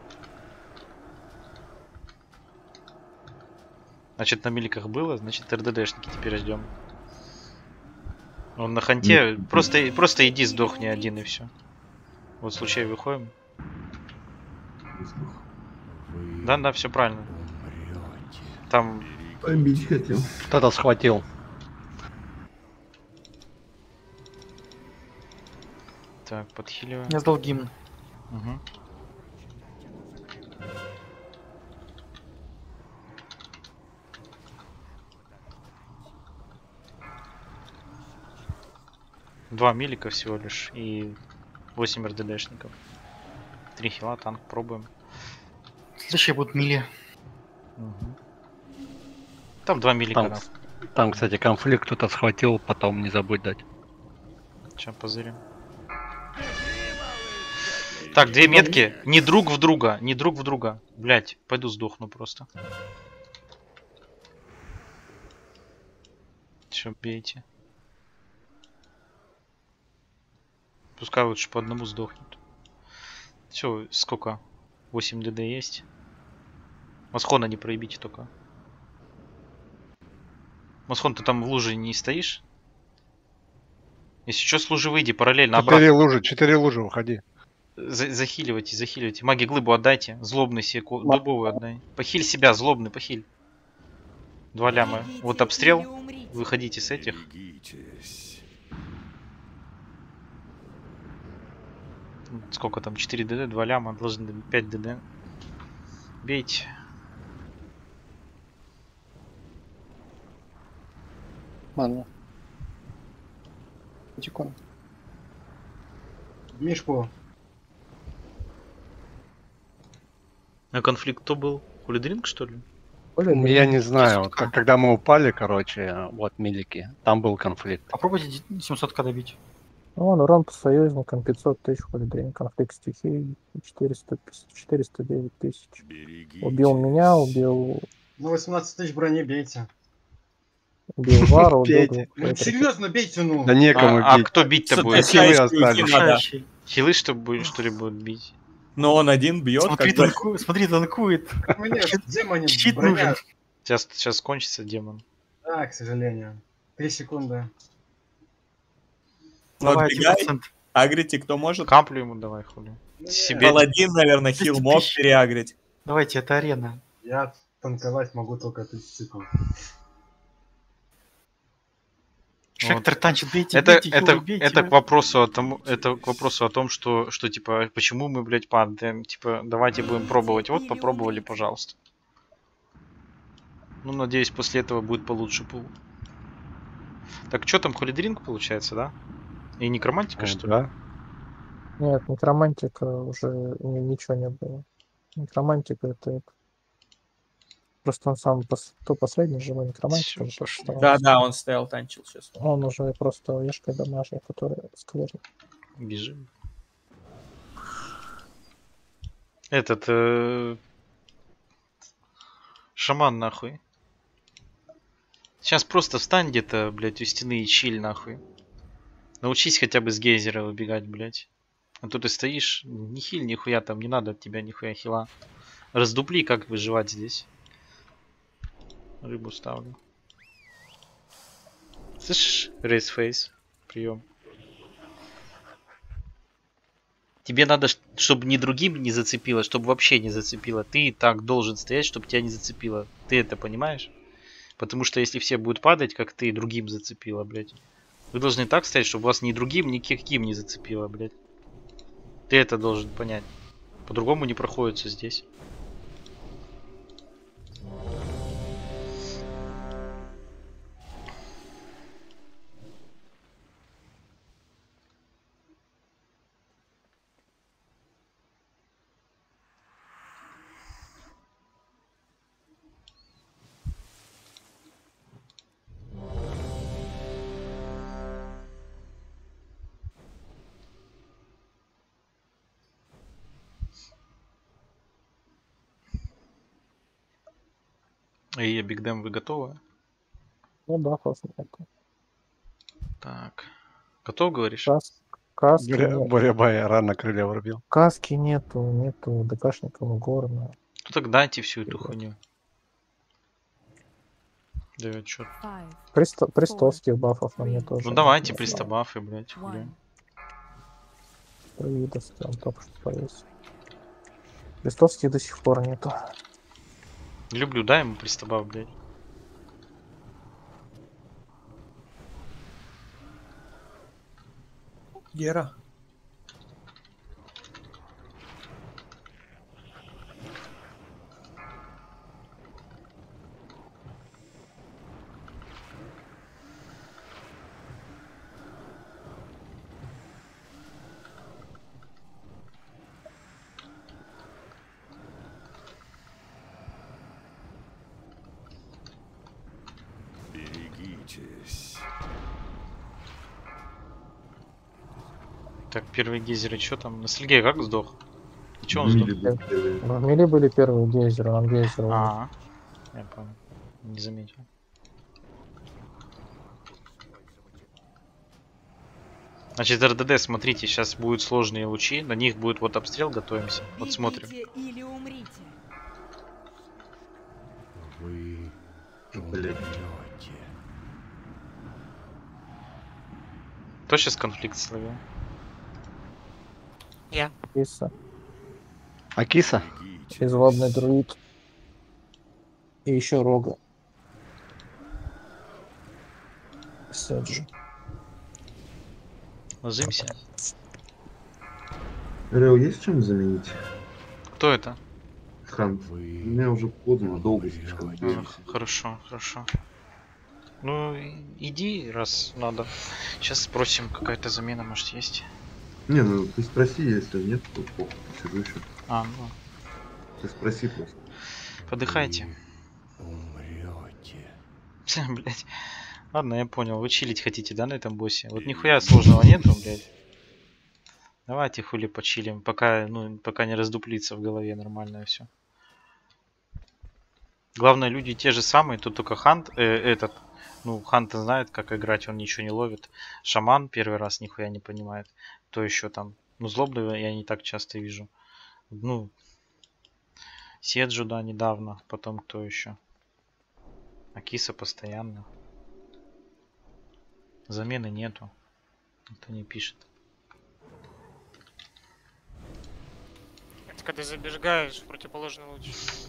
Значит, на миликах было, значит, РДДшники теперь ждем. Он на ханте. Просто иди сдохни один и все. Вот случай выходим. Да, все правильно. Там. Побить хотел. Кто-то схватил. Так, подхиливаем. Я сдал гимн. Угу. Два милика всего лишь и 8 РДДшников. 3 хила, танк пробуем. Следующие будут мили. Угу. Там 2 милика. Там, кстати, конфликт кто-то схватил, потом не забудь дать. Сейчас позырим. Так, две метки. Не друг в друга. Не друг в друга. Блять, пойду сдохну просто. Чё, бейте. Пускай лучше по одному сдохнут. Все, сколько? 8 ДД есть. Масхона не проебите только. Масхон, ты там в луже не стоишь? Если что, с лужи выйди, параллельно обратно. 4 лужи, уходи. Захиливайте, захиливайте. Маги глыбу отдайте. Злобный себе дубовую отдай. Похиль себя, злобный, похиль. 2 ляма. Вот обстрел. Выходите с этих. Сколько там? 4 ДД, 2 ляма. Должны 5 ДД. Бейте. Манна. Потихоньку. Мишку. А конфликт кто был? Хулидринг, что ли? Я не знаю, вот когда мы упали, короче, вот милики, там был конфликт. Попробуйте 700к добить. Вон, урон по союзникам 500 тысяч, хулидрин, конфликт стихий 409 тысяч. Убил меня, убил... Ну 18 тысяч брони бейте. Убил Вара, убил... Ну серьезно бейте, ну. Да некому бить. А кто бить-то будет? Хилы остались. Хилы что ли будут бить? Но он один бьет. Смотри, танкует. У меня демонин Щит броня. нужен. Сейчас кончится демон. Да, к сожалению. 3 секунды. Давай, Отбегай. 1%. Агрите, кто может. Каплю ему давай, хули. Себе. Паладин, наверное, хил 200 мог тысяч. переагрить. Давайте, это арена. Я танковать могу только 30 секунд. Шектор танчит, бейте, Это хилы, бейте. к вопросу о том, что типа, почему мы, блядь, падаем. Типа, давайте будем пробовать. Вот, попробовали, пожалуйста. Ну, надеюсь, после этого будет получше пул. Так, что там, хулидринг получается, да? И некромантика, что ли? Да. Нет, некромантика уже ничего не было. Некромантика это... Просто он сам последний живой некромантик. Да, он стоял, танчил сейчас. Он уже просто ешкой домашний, который скверный. Бежим. Этот... Шаман, нахуй. Сейчас просто встань где-то, блядь, у стены и чиль, нахуй. Научись хотя бы с гейзера выбегать, блядь. А то ты стоишь, ни хиль, нихуя там, не надо от тебя нихуя хила. Раздупли, как выживать здесь. Рыбу ставлю. Слышишь, рейсфейс, прием. Тебе надо, чтобы ни другим не зацепило, чтобы вообще не зацепило. Ты так должен стоять, чтобы тебя не зацепило. Ты это понимаешь? Потому что если все будут падать, как ты, другим зацепило, блядь. Вы должны так стоять, чтобы вас ни другим, ни каким не зацепило, блядь. Ты это должен понять. По-другому не проходится здесь. И Бигдем, вы готовы? Ну да, классно. Так. Готов, говоришь? Каски нет. Боря рано крылья врубил. Каски нету ДКшников горно. Ну так дайте всю эту хуйню. Да, чё? Пристовских бафов на мне тоже. Ну давайте пристабафы, блядь, хули. Привидовский, он только что повесил. Пристовских до сих пор нету. Люблю, дай ему пристабаф, блядь. Гера. Берегитесь. Так, первые гейзеры, что там? На Сергея как сдох? Че он сдох? В мили были первые гейзеры, нам гейзеры. А, я понял. Не заметил. Значит, РДД, смотрите, сейчас будут сложные лучи, на них будет вот обстрел, готовимся. Вот смотрим. Или умрите. Вы Блядь. умрете. Кто сейчас конфликт словил? Я. Киса. Акиса? И злобный друид. И еще Рога. Седжи. Ложимся. Рео, есть чем заменить? Кто это? Хант. У меня уже поздно, долго слишком. Хорошо, хорошо. Ну, иди, раз надо. Сейчас спросим, какая-то замена, может, есть. Не, ну ты спроси, если нет, то похуй, сижу еще. А, ну. Ты спроси просто. Подыхайте. Умрете. Блять. Ладно, я понял. Вы чилить хотите, да, на этом боссе? Вот нихуя сложного нету, блядь. Давайте хули почилим, пока, ну, пока не раздуплится в голове нормально все. Главное, люди те же самые, тут только Хант, ну, Хант знает, как играть, он ничего не ловит. Шаман первый раз нихуя не понимает. Кто еще там? Ну, злобного я не так часто вижу. Ну, Седжу, да, недавно. Потом кто еще? Акиса постоянно. Замены нету. Никто не пишет. Это когда забегаешь в противоположный луч.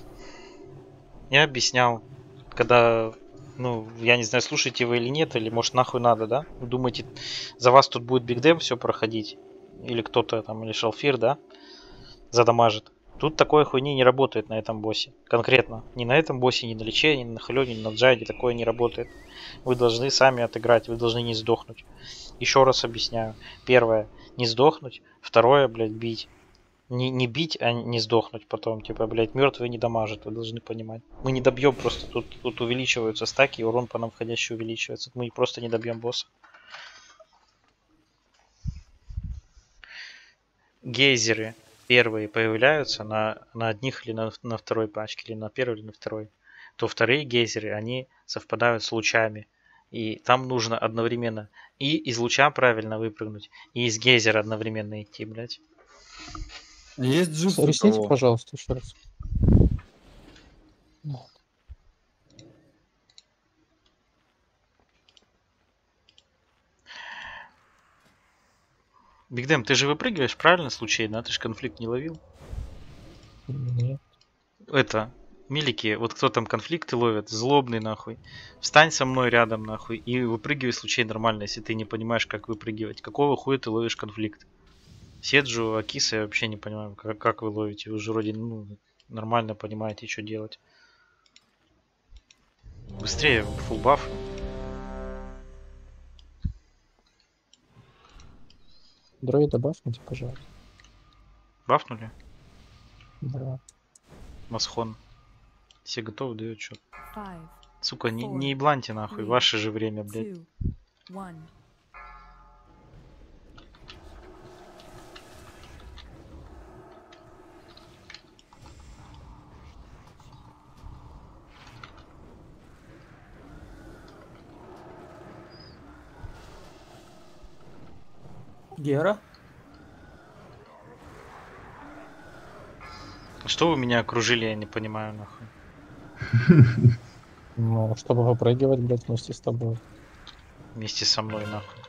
Я объяснял, когда, ну, я не знаю, слушаете вы или нет, или может нахуй надо, да? Вы думаете, за вас тут будет бигдем все проходить? Или кто-то там, или Шалфир, да? Задамажит. Тут такой хуйни не работает на этом боссе. Конкретно. Ни на этом боссе, ни на лечении, ни на халёне, ни на джайде такое не работает. Вы должны сами отыграть, вы должны не сдохнуть. Еще раз объясняю. Первое, не сдохнуть. Второе, блядь, бить. Не бить, а не сдохнуть потом. Типа, блядь, мертвые не дамажат, вы должны понимать. Мы не добьем просто. Тут увеличиваются стаки, и урон по нам входящий увеличивается. Мы просто не добьем босса. Гейзеры первые появляются на одних или на второй пачке, или на первой, или на второй. То вторые гейзеры, они совпадают с лучами. И там нужно одновременно и из луча правильно выпрыгнуть, и из гейзера одновременно идти, блядь. Есть джинс у Ресните, кого? пожалуйста, еще раз. Бигдем, ты же выпрыгиваешь, правильно, с лучей, да? Ты же конфликт не ловил? Нет. Это, милики, вот кто там конфликты ловит, злобный нахуй. Встань со мной рядом нахуй и выпрыгивай с лучей нормально, если ты не понимаешь, как выпрыгивать. Какого хуя ты ловишь конфликт? Седжу, Акиса, я вообще не понимаю, как вы ловите. Вы же вроде, ну, нормально понимаете, что делать. Быстрее, фулл баф. Дроида бафните, пожалуйста. Бафнули? Да. Масхон. Все готовы, дают счет. 5, Сука, не ебланьте нахуй, ваше же время, блядь. 2, 1. Гера? Что вы меня окружили, я не понимаю, нахуй. Ну, чтобы выпрыгивать, блядь, вместе с тобой. Вместе со мной, нахуй.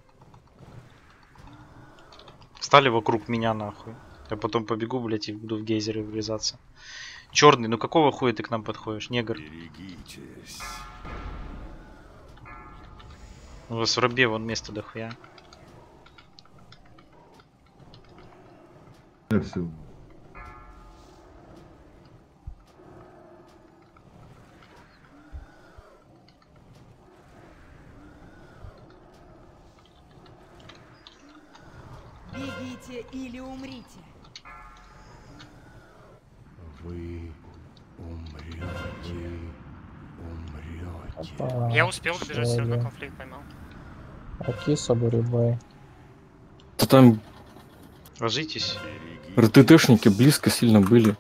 Встали вокруг меня, нахуй. Я потом побегу, блядь, и буду в гейзеры врезаться. Черный, ну какого хуя ты к нам подходишь, негр? Берегитесь. У вас в рабе вон место дохуя. Да, все. Бегите или умрите. Вы умрете. Опа, Я успел добежать, все равно шея. конфликт поймал. Акиса, Бурибай. Да там Ложитесь. РТТшники близко сильно были.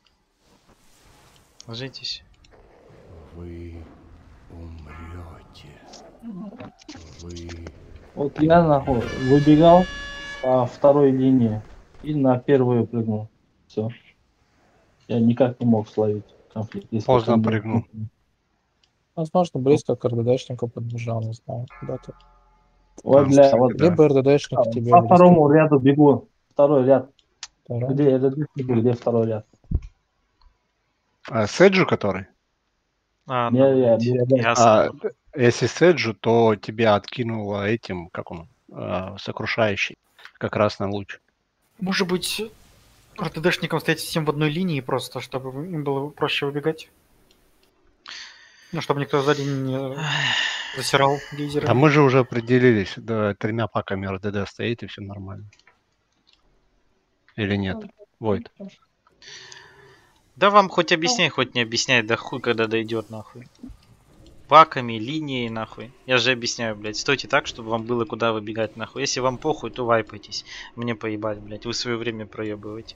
Ложитесь. Вы умрете. Вы... Вот я нахуй выбегал по второй линии и на первую прыгнул. Все. Я никак не мог словить конфликт. Если Поздно там был прыгнул. конфликт. Возможно, близко к РДДшнику подбежал, не знаю, куда-то. Ой, бля, вот Либо РДДшник к тебе по близко. второму ряду бегу. Второй ряд. Второй. Где РДДшник, где второй ряд? Седжу который? А, Не, ну, я- блядь, я- я- ясно. Если Седжу, то тебя откинуло этим, как он, сокрушающий, как раз на луч. Может быть, РТДшникам стоять всем в одной линии просто, чтобы им было проще убегать? Ну, чтобы никто сзади не засирал гейзеры. Да мы же уже определились, да, 3 паками РДД стоит и все нормально. Или нет? Войт. Да вам хоть объясняй, хоть не объясняй, да хуй когда дойдет нахуй. Паками, линией нахуй. Я же объясняю, блядь. Стойте так, чтобы вам было куда выбегать нахуй. Если вам похуй, то вайпайтесь. Мне поебать, блядь. Вы свое время проебываете.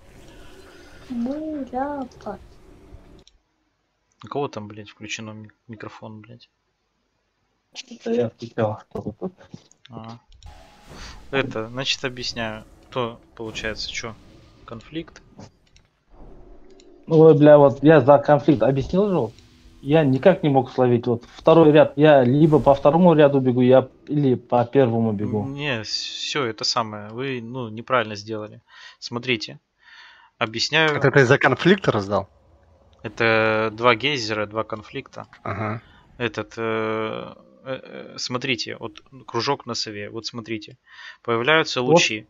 У кого там, блядь, включено микрофон, блядь? Это я включал что-то тут. А. Это, значит, объясняю. Кто, получается, что? Конфликт? Ну, ой, бля, вот я за конфликт объяснил же. Я никак не мог словить. Вот второй ряд. Я либо по второму ряду бегу, или по первому бегу. Не, все, это самое. Вы, ну, неправильно сделали. Смотрите. Объясняю. Это ты за конфликт раздал? Это 2 гейзера, 2 конфликта. Ага. Этот, смотрите, вот кружок на сове, вот смотрите. Появляются лучи.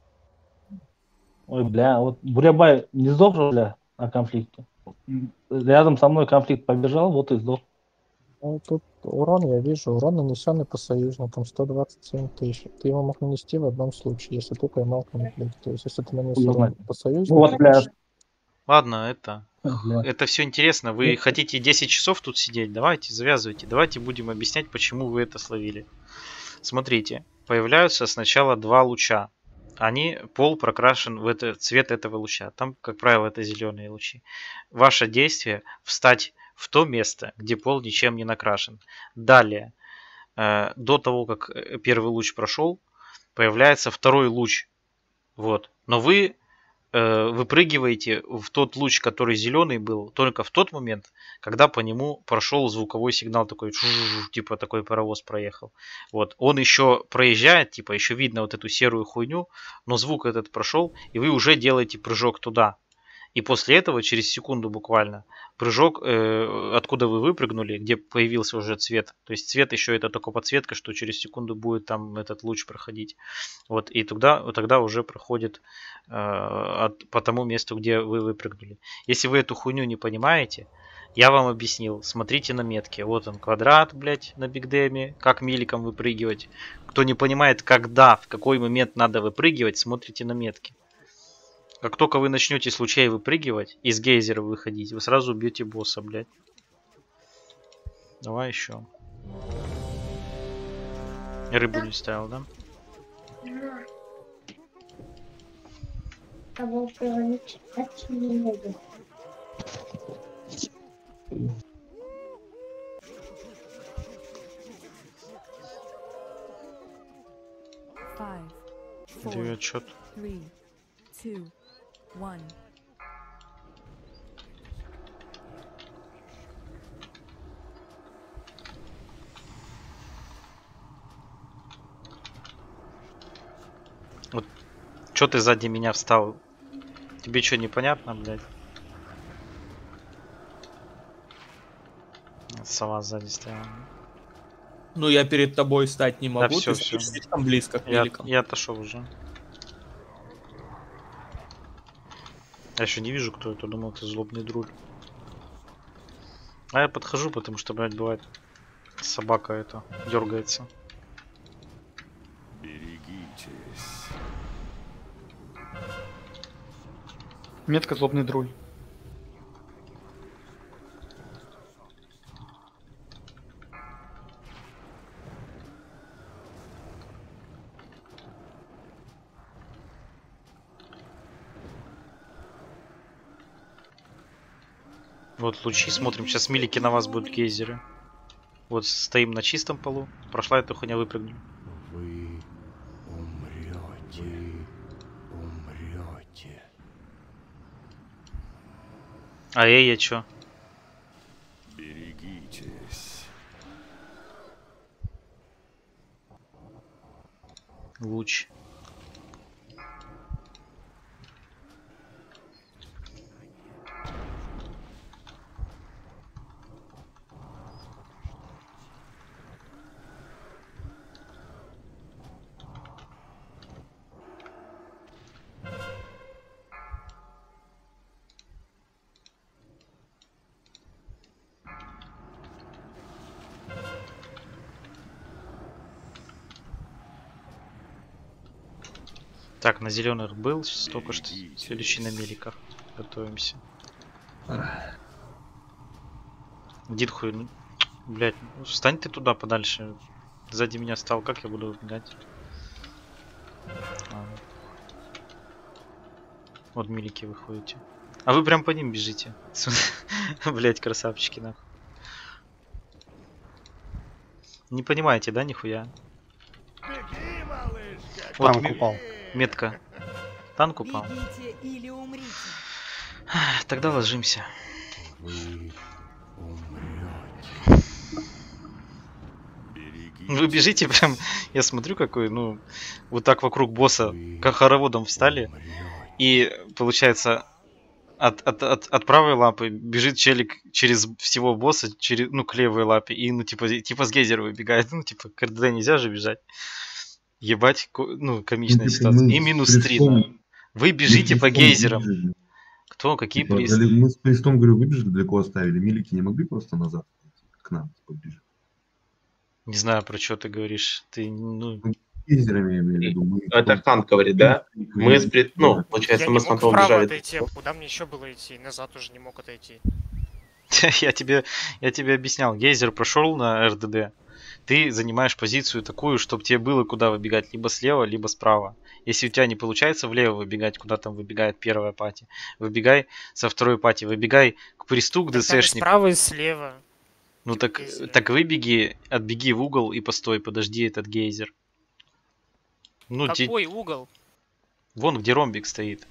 Ой, бля, вот Бурябай не сдох же, бля, на конфликте. Рядом со мной конфликт побежал, вот и сдох. Ну, тут урон, я вижу, урон, нанесенный по союзникам, 127 тысяч. Ты его мог нанести в одном случае, если ты поймал конфликт. То есть, если ты нанес урон по союзникам... Вот, бля. Ладно, это Бля. все интересно. Вы хотите 10 часов тут сидеть? Давайте, завязывайте. Давайте будем объяснять, почему вы это словили. Смотрите, появляются сначала 2 луча. Пол прокрашен в цвет этого луча. Там, как правило, это зеленые лучи. Ваше действие встать в то место, где пол ничем не накрашен. Далее, до того, как первый луч прошел, появляется второй луч. Вот. Но вы выпрыгиваете в тот луч, который зеленый был, только в тот момент, когда по нему прошел звуковой сигнал, такой, типа такой паровоз проехал. Вот. Он еще проезжает, типа еще видно вот эту серую хуйню, но звук этот прошел, и вы уже делаете прыжок туда. И после этого, через секунду буквально, прыжок, откуда вы выпрыгнули, где появился уже цвет. То есть цвет еще это только подсветка, что через секунду будет там этот луч проходить. Вот, и тогда уже проходит по тому месту, где вы выпрыгнули. Если вы эту хуйню не понимаете, я вам объяснил. Смотрите на метки. Вот он, квадрат, блядь, на бигдеме. Как миликом выпрыгивать. Кто не понимает, когда, в какой момент надо выпрыгивать, смотрите на метки. Как только вы начнете с лучей выпрыгивать, из гейзера выходить, вы сразу убьете босса, блядь. Давай еще. Рыбу не ставил, да? Где отчет? 3, 2, 1. Вот, чё ты сзади меня встал? Тебе что, непонятно, блядь? Сова сзади стояла. Ну, я перед тобой стать не могу, Да, все, ты все. стоишь слишком близко к великам. Я отошел уже. Я еще не вижу, кто это. Думал, это злобный друг. А я подхожу, потому что, блядь, бывает собака это дергается. Берегитесь. Метка злобный друль. Вот лучи, смотрим, сейчас милики на вас будут гейзеры. Вот стоим на чистом полу. Прошла эта хуйня, выпрыгнем. Вы умрете. Умрете. А я чё? Берегитесь. Луч. Так, на зеленых был, сейчас только что следующий на меликах. Готовимся. Дид хуй, ну, блядь, ну, встань ты туда подальше. Сзади меня стал, как я буду убегать? Вот милики выходите. А вы прям по ним бежите. Блять, красавчики, нахуй. Не понимаете, да, нихуя? Вот Танк упал. метка. Танк упал. Бегите или умрите. Тогда ложимся. Вы Вы бежите прям, я смотрю какой, ну, вот так вокруг босса, как хороводом встали. И получается, от правой лапы бежит челик через всего босса, через, ну, к левой лапе. И, ну, типа с гейзера выбегает. Ну, типа, к РДД нельзя же бежать. Ебать, ну, комичная ситуация. И минус 3, да. Вы бежите по гейзерам. Кто? Какие Типа, приз? мы с Престом, говорю, выбежали, далеко оставили. Милики не могли просто назад к нам поближе? Не знаю, про что ты говоришь. Ты, ну... Гейзерами, я имею в виду. Это Хант говорит, да? Мы с ну, получается, Я мы не с мог Фантомом вправо бежали. отойти, а куда мне еще было идти? Назад уже не мог отойти. я тебе объяснял. Гейзер прошел на РДД. Ты занимаешь позицию такую, чтобы тебе было куда выбегать. Либо слева, либо справа. Если у тебя не получается влево выбегать, куда там выбегает первая пати, выбегай со второй пати. Выбегай к Престу, к ДСшнику. Справа и слева. Ну так выбеги, отбеги в угол и постой, подожди этот гейзер. Ну, Какой угол? Вон, где ромбик стоит.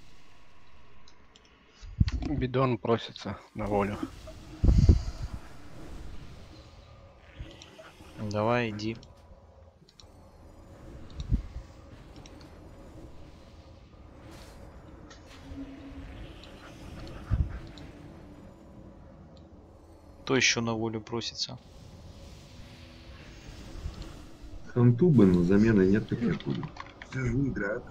Бидон просится на волю. Давай, иди. Кто еще на волю просится? Хантубы, но замены нет таких. Сижу, играю.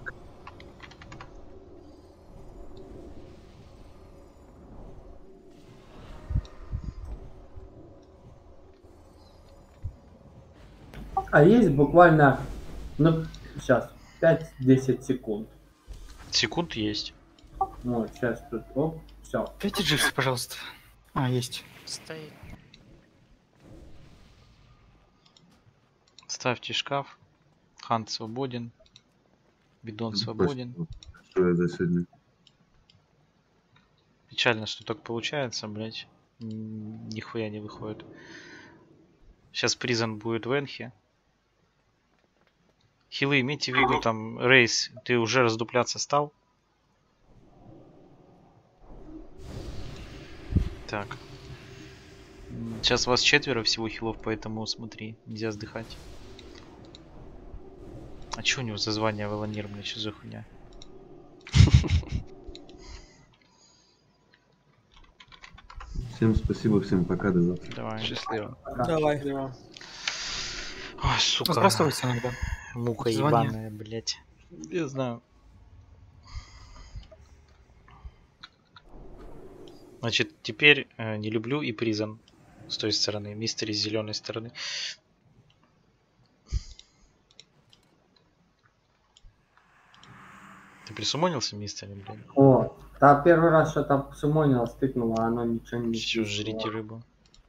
А есть буквально, ну, сейчас, 5-10 секунд. Секунд есть. Вот, сейчас тут, оп, все. Дайте джипсы, пожалуйста. А, есть. Стоит. Ставьте шкаф. Хант свободен. Бидон свободен. Что я за сегодня? Печально, что так получается, блять. Нихуя не выходит. Сейчас призан будет в Энхе. Хилы, имейте в виду, там, Рейс, ты уже раздупляться стал? Так. Сейчас вас 4 всего хилов, поэтому смотри, нельзя сдыхать. А чё у него за звание Волонир, блядь, что за хуйня? Всем спасибо, всем пока, до завтра. Давай. Счастливо. Давай. Ой, сука. Разбрасывайся иногда. Муха Звание. ебаная, блядь. Я знаю. Значит, теперь не люблю и призан с той стороны, мистери с зеленой стороны. Ты присумонился, мистер, блин? О, там первый раз что-то сумонил, стыкнуло, а оно ничего не... Все, жрите рыбу.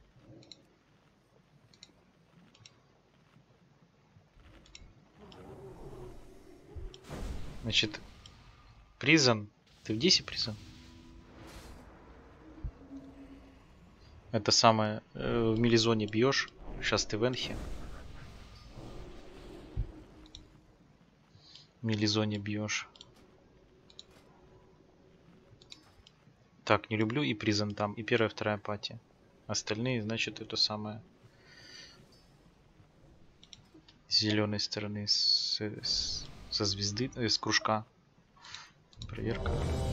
Значит, призан. Ты в Дисе призан? Это самое, в милизоне бьешь. Сейчас ты в энхе. В милизоне бьешь. Так, не люблю и призен там, и первая, вторая пати. Остальные, значит, это самое. С зеленой стороны, со звезды, с кружка. Проверка.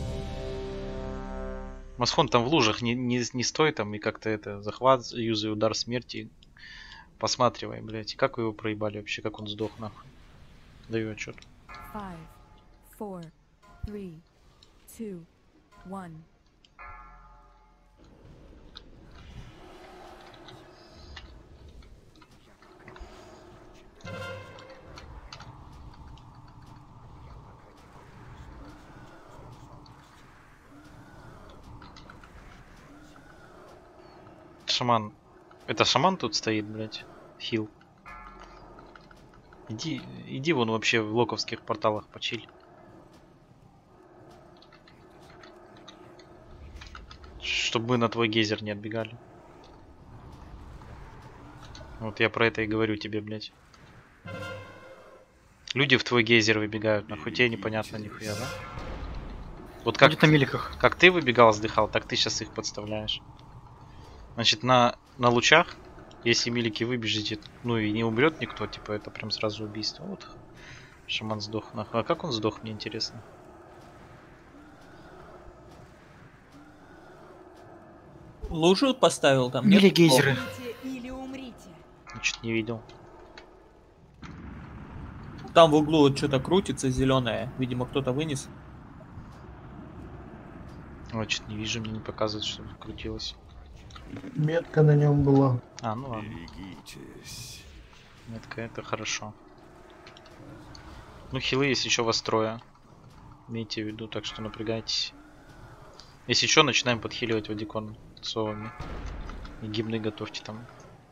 Масхон там в лужах не стой там и как-то это захват, юзай удар смерти. Посматривай, блять. Как вы его проебали вообще, как он сдох нахуй. Даю отчет. 5, 4, 3, 2, 1. Шаман. Это шаман тут стоит, блять. Хил. Иди вон вообще в локовских порталах почиль. Чтобы мы на твой гейзер не отбегали. Вот я про это и говорю тебе, блять. Люди в твой гейзер выбегают, нахуй тебе непонятно нихуя, да? Вот как, на миликах. Как ты выбегал, сдыхал, так ты сейчас их подставляешь. Значит, на лучах, если милики выбежите, ну и не умрет никто, типа это прям сразу убийство. Вот шаман сдох, нахуй. А как он сдох, мне интересно. Лужу поставил там? Или гейзеры. Или умрите. Значит, не видел. Там в углу вот что-то крутится зеленое. Видимо, кто-то вынес. Значит, не вижу, мне не показывает, что крутилось. Метка на нем была. А, ну ладно. Метка, это хорошо. Ну, хилы есть еще вас трое. Имейте в виду, так что напрягайтесь. Если что, начинаем подхиливать Вадикон совами. И гимны готовьте там.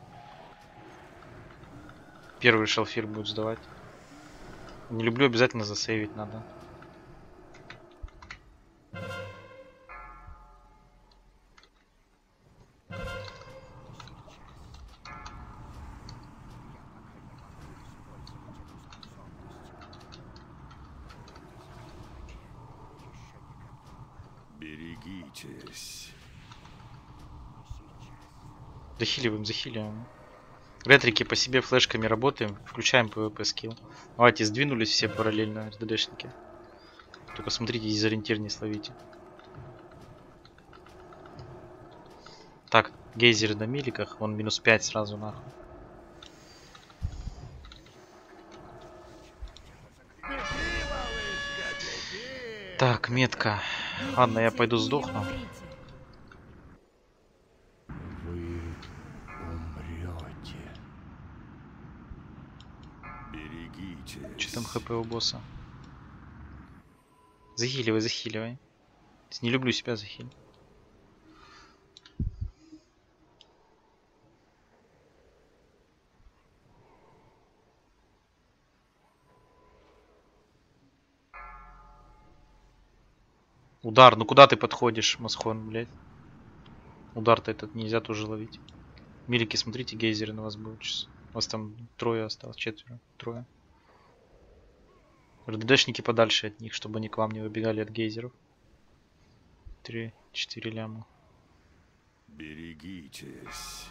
Первый шалфир будет сдавать. Не люблю, обязательно засейвить надо. Берегитесь. Захиливаем. Ретрики по себе флешками работаем, включаем PvP скилл. Давайте, сдвинулись все параллельно, РДДшники. Только смотрите, дезориентир не словите. Так, гейзеры на миликах, вон минус 5 сразу нахуй. Так, метка. Ладно, я пойду сдохну. Вы умрете. Берегитесь. Че там хп у босса? Захиливай. Не люблю себя захилить. Удар, ну куда ты подходишь, Масхон, блядь? Удар-то этот нельзя тоже ловить. Милики, смотрите, гейзеры на вас будут сейчас. У вас там трое осталось, трое. РДДшники подальше от них, чтобы они к вам не выбегали от гейзеров. 3-4 ляма. Берегитесь.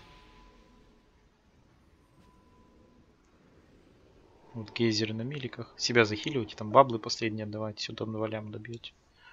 Вот гейзеры на миликах. Себя захиливайте, там баблы последние отдавайте, сюда 2 ляма добьете.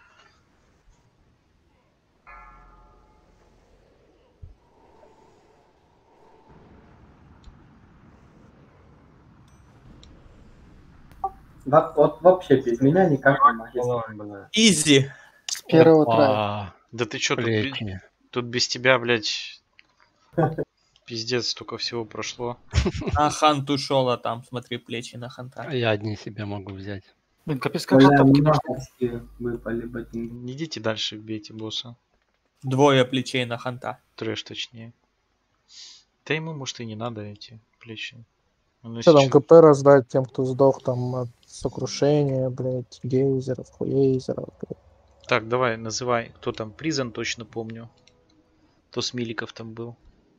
Вот вообще без меня никак не могли. Изи. С первого трая. Да ты чё, тут без тебя, блядь, пиздец, столько всего прошло. А хант ушел, а там, смотри, плечи на ханта. Я одни себе могу взять. Блин, капец, как выпали ботинки. Идите дальше, бейте босса. 2 плечей на ханта. Трэш точнее. Да ему, может, и не надо эти плечи. Что там, КП раздать тем, кто сдох там от сокрушения, блядь, гейзеров, хуейзеров, блядь. Так, давай, называй, кто там, Призен, точно помню. Кто с Миликов там был?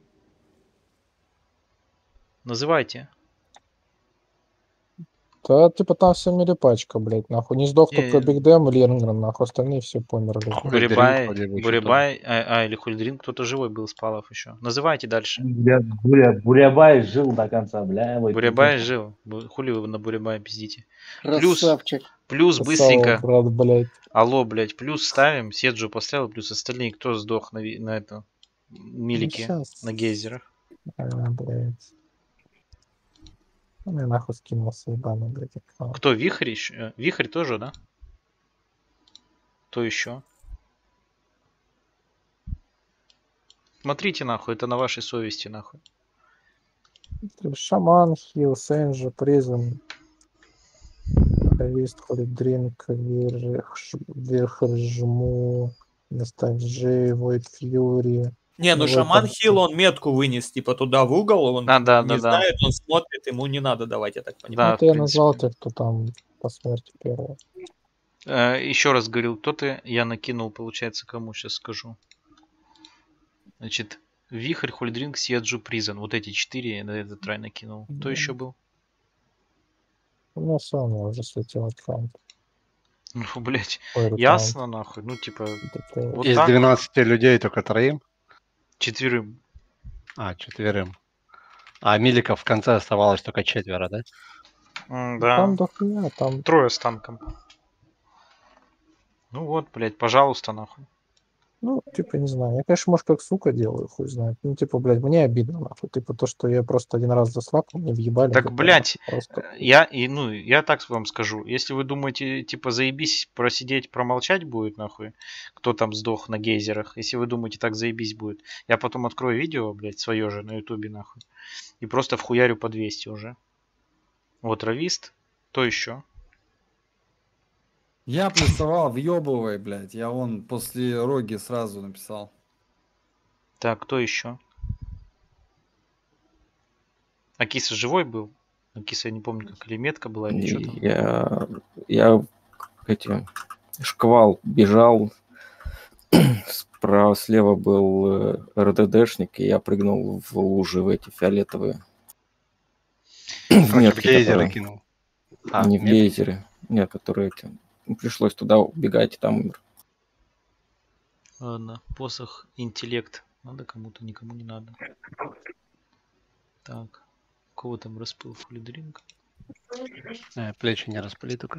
Называйте. Да, типа там все милипачка, блядь, нахуй. Не сдох только Не, Биг Дэм и Лингрен, нахуй. Остальные все померли. Бурябай, или Хульдрин, кто-то живой был, Спалов еще. Называйте дальше. Бурябай жил до конца, бля. Бурябай жил. Хули вы на Бурябай пиздите. Красавчик. Плюс Красава, быстренько. брат, блядь. Алло, блядь, плюс ставим. Седжу поставил, плюс остальные, кто сдох на это милике, щас. на гейзерах. Блядь. Ну, я нахуй скинулся, ебаный, блядь. аккаунт. Кто, Вихрь еще? Вихрь тоже, да? Кто еще? Смотрите, нахуй, это на вашей совести, нахуй. Шаман, Хилл, Сенджи, Призм, Вист, Холидринг, Верхржму, Ностальджи, Войд Фьюри. Не, ну Шаман Хилл, он метку вынес, типа туда в угол, он не знает, он смотрит, ему не надо давать, я так понимаю. Это я назвал тех, кто там по смерти первого. Еще раз говорил, кто ты, я накинул, получается, кому сейчас скажу. Значит, Вихрь, Хульдринг, Седжу, Призен. Вот эти 4 я на этот трай накинул. Кто еще был? Ну, сам я уже слетел аккаунт. Ну, блять, Ой, ясно, нахуй. Ну, типа, вот Из так 12 людей только 3? 4. А, 4. А Миликов в конце оставалось только 4, да? Да. Там дохуя, там... 3 с танком. Ну вот, блять, пожалуйста, нахуй. Ну, типа, не знаю. Я, конечно, может, как сука делаю, хуй знает. Ну, типа, блядь, мне обидно, нахуй. Типа, то, что я просто один раз заслакал, мне въебали. Так, блядь, просто... я так вам скажу. Если вы думаете, типа, заебись, просидеть, промолчать будет, нахуй, кто там сдох на гейзерах, если вы думаете, так заебись будет, я потом открою видео, блядь, свое же на ютубе, нахуй, и просто вхуярю по 200 уже. Вот, Равист, кто еще? Я плюсовал, въебывай, блядь. Я вон после Роги сразу написал. Так, кто еще? Акиса живой был? Акиса, я не помню, как или метка была, или что там. Я шквал бежал, справа слева был РДДшник, и я прыгнул в лужи в эти фиолетовые. В гейзеры кинул. Не в гейзеры. Нет, которые эти... Пришлось туда убегать, и там умер. Ладно, посох, интеллект. Надо кому-то, никому не надо. Так, у кого там распыл Хулидринг? Плечи не распыли только.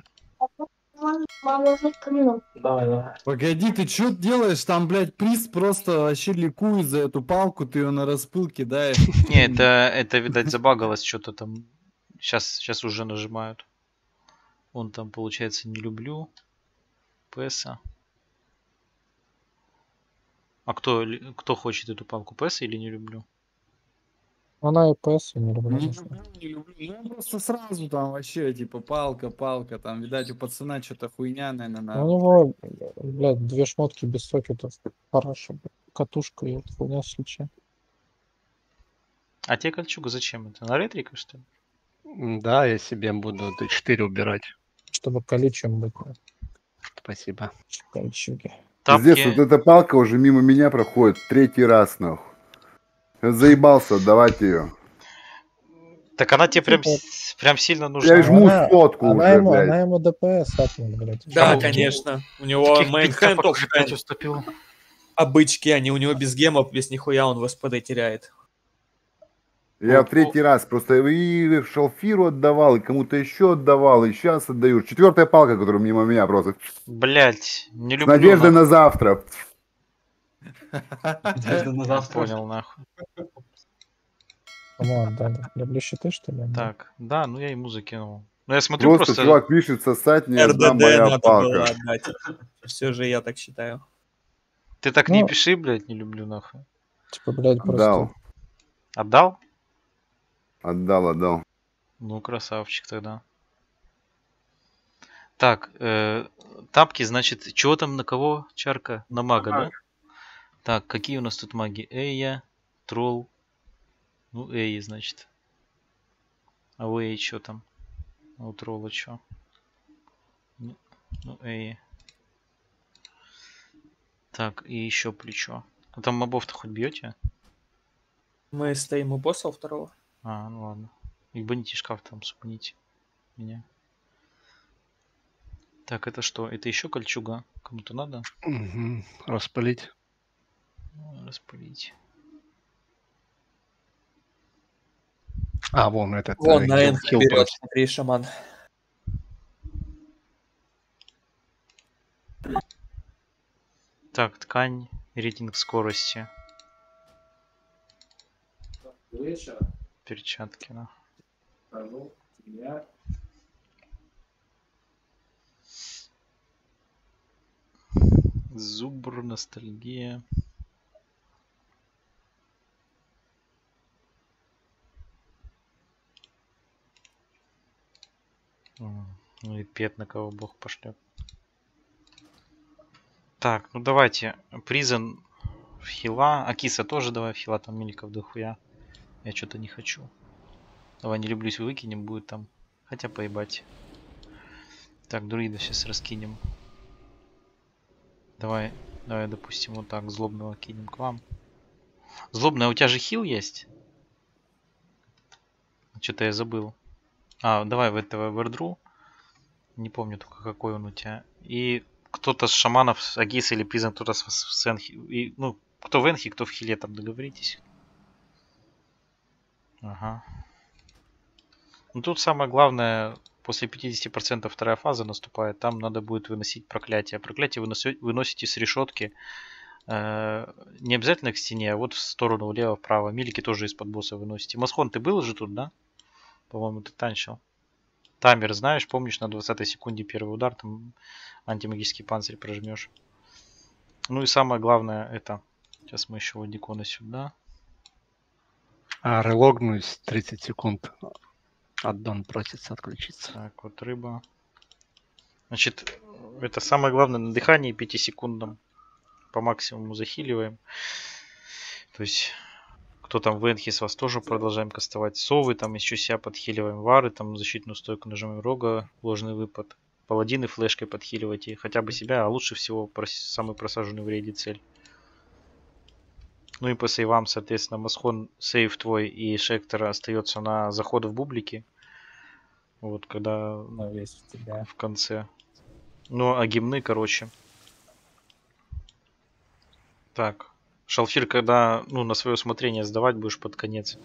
Давай. Погоди, ты что делаешь? Там, блядь, приз просто вообще ликует за эту палку, ты ее на распыл кидаешь. Не, это видать, забагалось что-то там. Сейчас уже нажимают. Он там, получается, не люблю. Песа. А кто хочет эту палку? Песа или не люблю? Она и ПС не люблю. Не люблю. Ну, просто сразу там вообще, типа, палка, там, видать, у пацана что-то хуйня, наверное, У него, блядь, 2 шмотки без сокетов. Параша, блядь, катушка и вот хуйня с леча. А тебе кольчуга зачем это? На ретрика, что ли? Да, я себе буду 4 убирать. Чтобы колючим быть. Спасибо. Кольчуги. Здесь вот эта палка уже мимо меня проходит 3-й раз, нахуй. Я заебался отдавать ее. Так она тебе прям сильно нужна. Я жму сотку уже, блядь. Она ему ДПС апнет, блядь. Да, конечно. У него мейнхенд уступил. А бычки, они у него без гемов, без нихуя он в СПД теряет. Я в 3-й раз просто и Шалфиру отдавал, и кому-то еще отдавал, и сейчас отдаю. 4-я палка, которая мимо меня просто. Блять, не люблю. С надеждой на завтра. Надежда на завтра. Понял, нахуй. Кому отдали? Люблю щиты, что ли? Так, да, ну я ему закинул. Ну я смотрю Просто чувак пишет, сосать не одна РДД моя надо палка. было отдать. Все же я так считаю. Ты так не пиши, блядь, не люблю, нахуй. Типа, блядь, Отдал. просто... Отдал? Отдал. Ну, красавчик тогда. Так, тапки, значит, чего там на кого? Чарка? На мага, да? Так, какие у нас тут маги? Эйя, Тролл. Ну, Эйя, значит. А у Эйи что там? А у Тролла что? Ну, Эйя. Так, и еще плечо. А там мобов-то хоть бьете? Мы стоим у босса у второго. А, ну ладно. Ебаните шкаф там, супните меня. Так, это что? Это еще кольчуга? Кому-то надо? Угу. Распылить. Распылить. А, вон этот. Вон на хил- энх хил берет, просит. смотри, шаман. Так, ткань, рейтинг скорости. Перчатки, да. Зубр, ностальгия. Ну и пет, на кого бог пошлет. Так, ну давайте. Призен в хила. Акиса тоже давай в хила, там миликов дохуя. Я что-то не хочу. Давай, не люблюсь, выкинем, будет там. Хотя поебать. Так, друида сейчас раскинем. Давай, допустим, вот так, злобного кинем к вам. Злобная, у тебя же хил есть? Что-то я забыл. А, давай в этого вердру. Не помню только какой он у тебя. И кто-то с шаманов, с Агис или Призен, кто-то с Энхи. И, ну, кто в Энхи, кто в хиле, там договоритесь. Ага. Ну тут самое главное, после 50% вторая фаза наступает, там надо будет выносить проклятие. Проклятие выносите с решетки. Не обязательно к стене, а вот в сторону влево-вправо. Милики тоже из-под босса выносите. Масхон, ты был же тут, да? По-моему, ты танчил. Таймер знаешь, помнишь, на 20 секунде первый удар, там антимагический панцирь прожмешь. Ну и самое главное это... Сейчас мы еще Дикона сюда. А релогнусь 30 секунд. Аддон просится отключиться. Так, вот рыба. Значит, это самое главное на дыхании 5-секундном. По максимуму захиливаем. То есть, кто там в Энхи с вас тоже продолжаем кастовать. Совы там еще себя подхиливаем. Вары там защитную стойку нажимаем. Рога, ложный выпад. Паладины флешкой подхиливайте. Хотя бы себя, а лучше всего самый просаженный в рейде цель. Ну и по сейвам, соответственно, Масхон, сейв твой и Шектор остается на заход в бублики. Вот когда в конце. Ну а гимны, короче. Так. Шалфир, когда на свое усмотрение сдавать будешь под конец.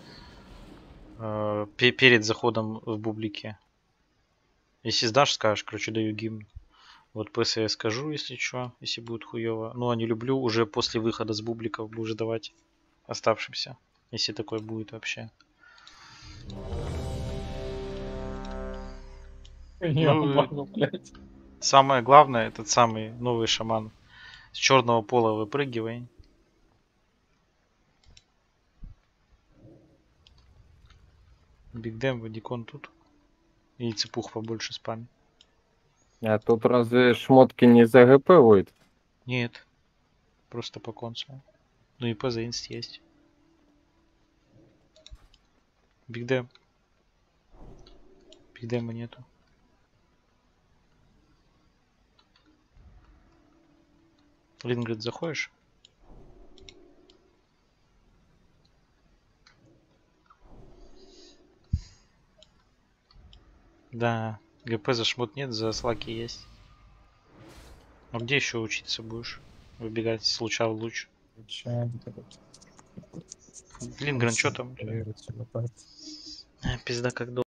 Перед заходом в бублики. Если сдашь, скажешь, короче, даю гимн. Вот ПС я скажу, если что, если будет хуево. Ну, а не люблю, уже после выхода с бубликов будешь давать оставшимся. Если такое будет вообще. Самое главное, этот самый новый шаман. С черного пола выпрыгивай. Бигдэм, Вадикон тут. И цепух побольше спами. А тут разве шмотки не за ГП будет? Нет. Просто по консулу. Ну и по за инст есть. Бигдэм. Бигдэма нету. Лингрид, заходишь? Да, ГП за шмот нет, за слаки есть. А где еще учиться будешь? Выбегать с луча в луч. Лингрен, что там? Пизда как долго.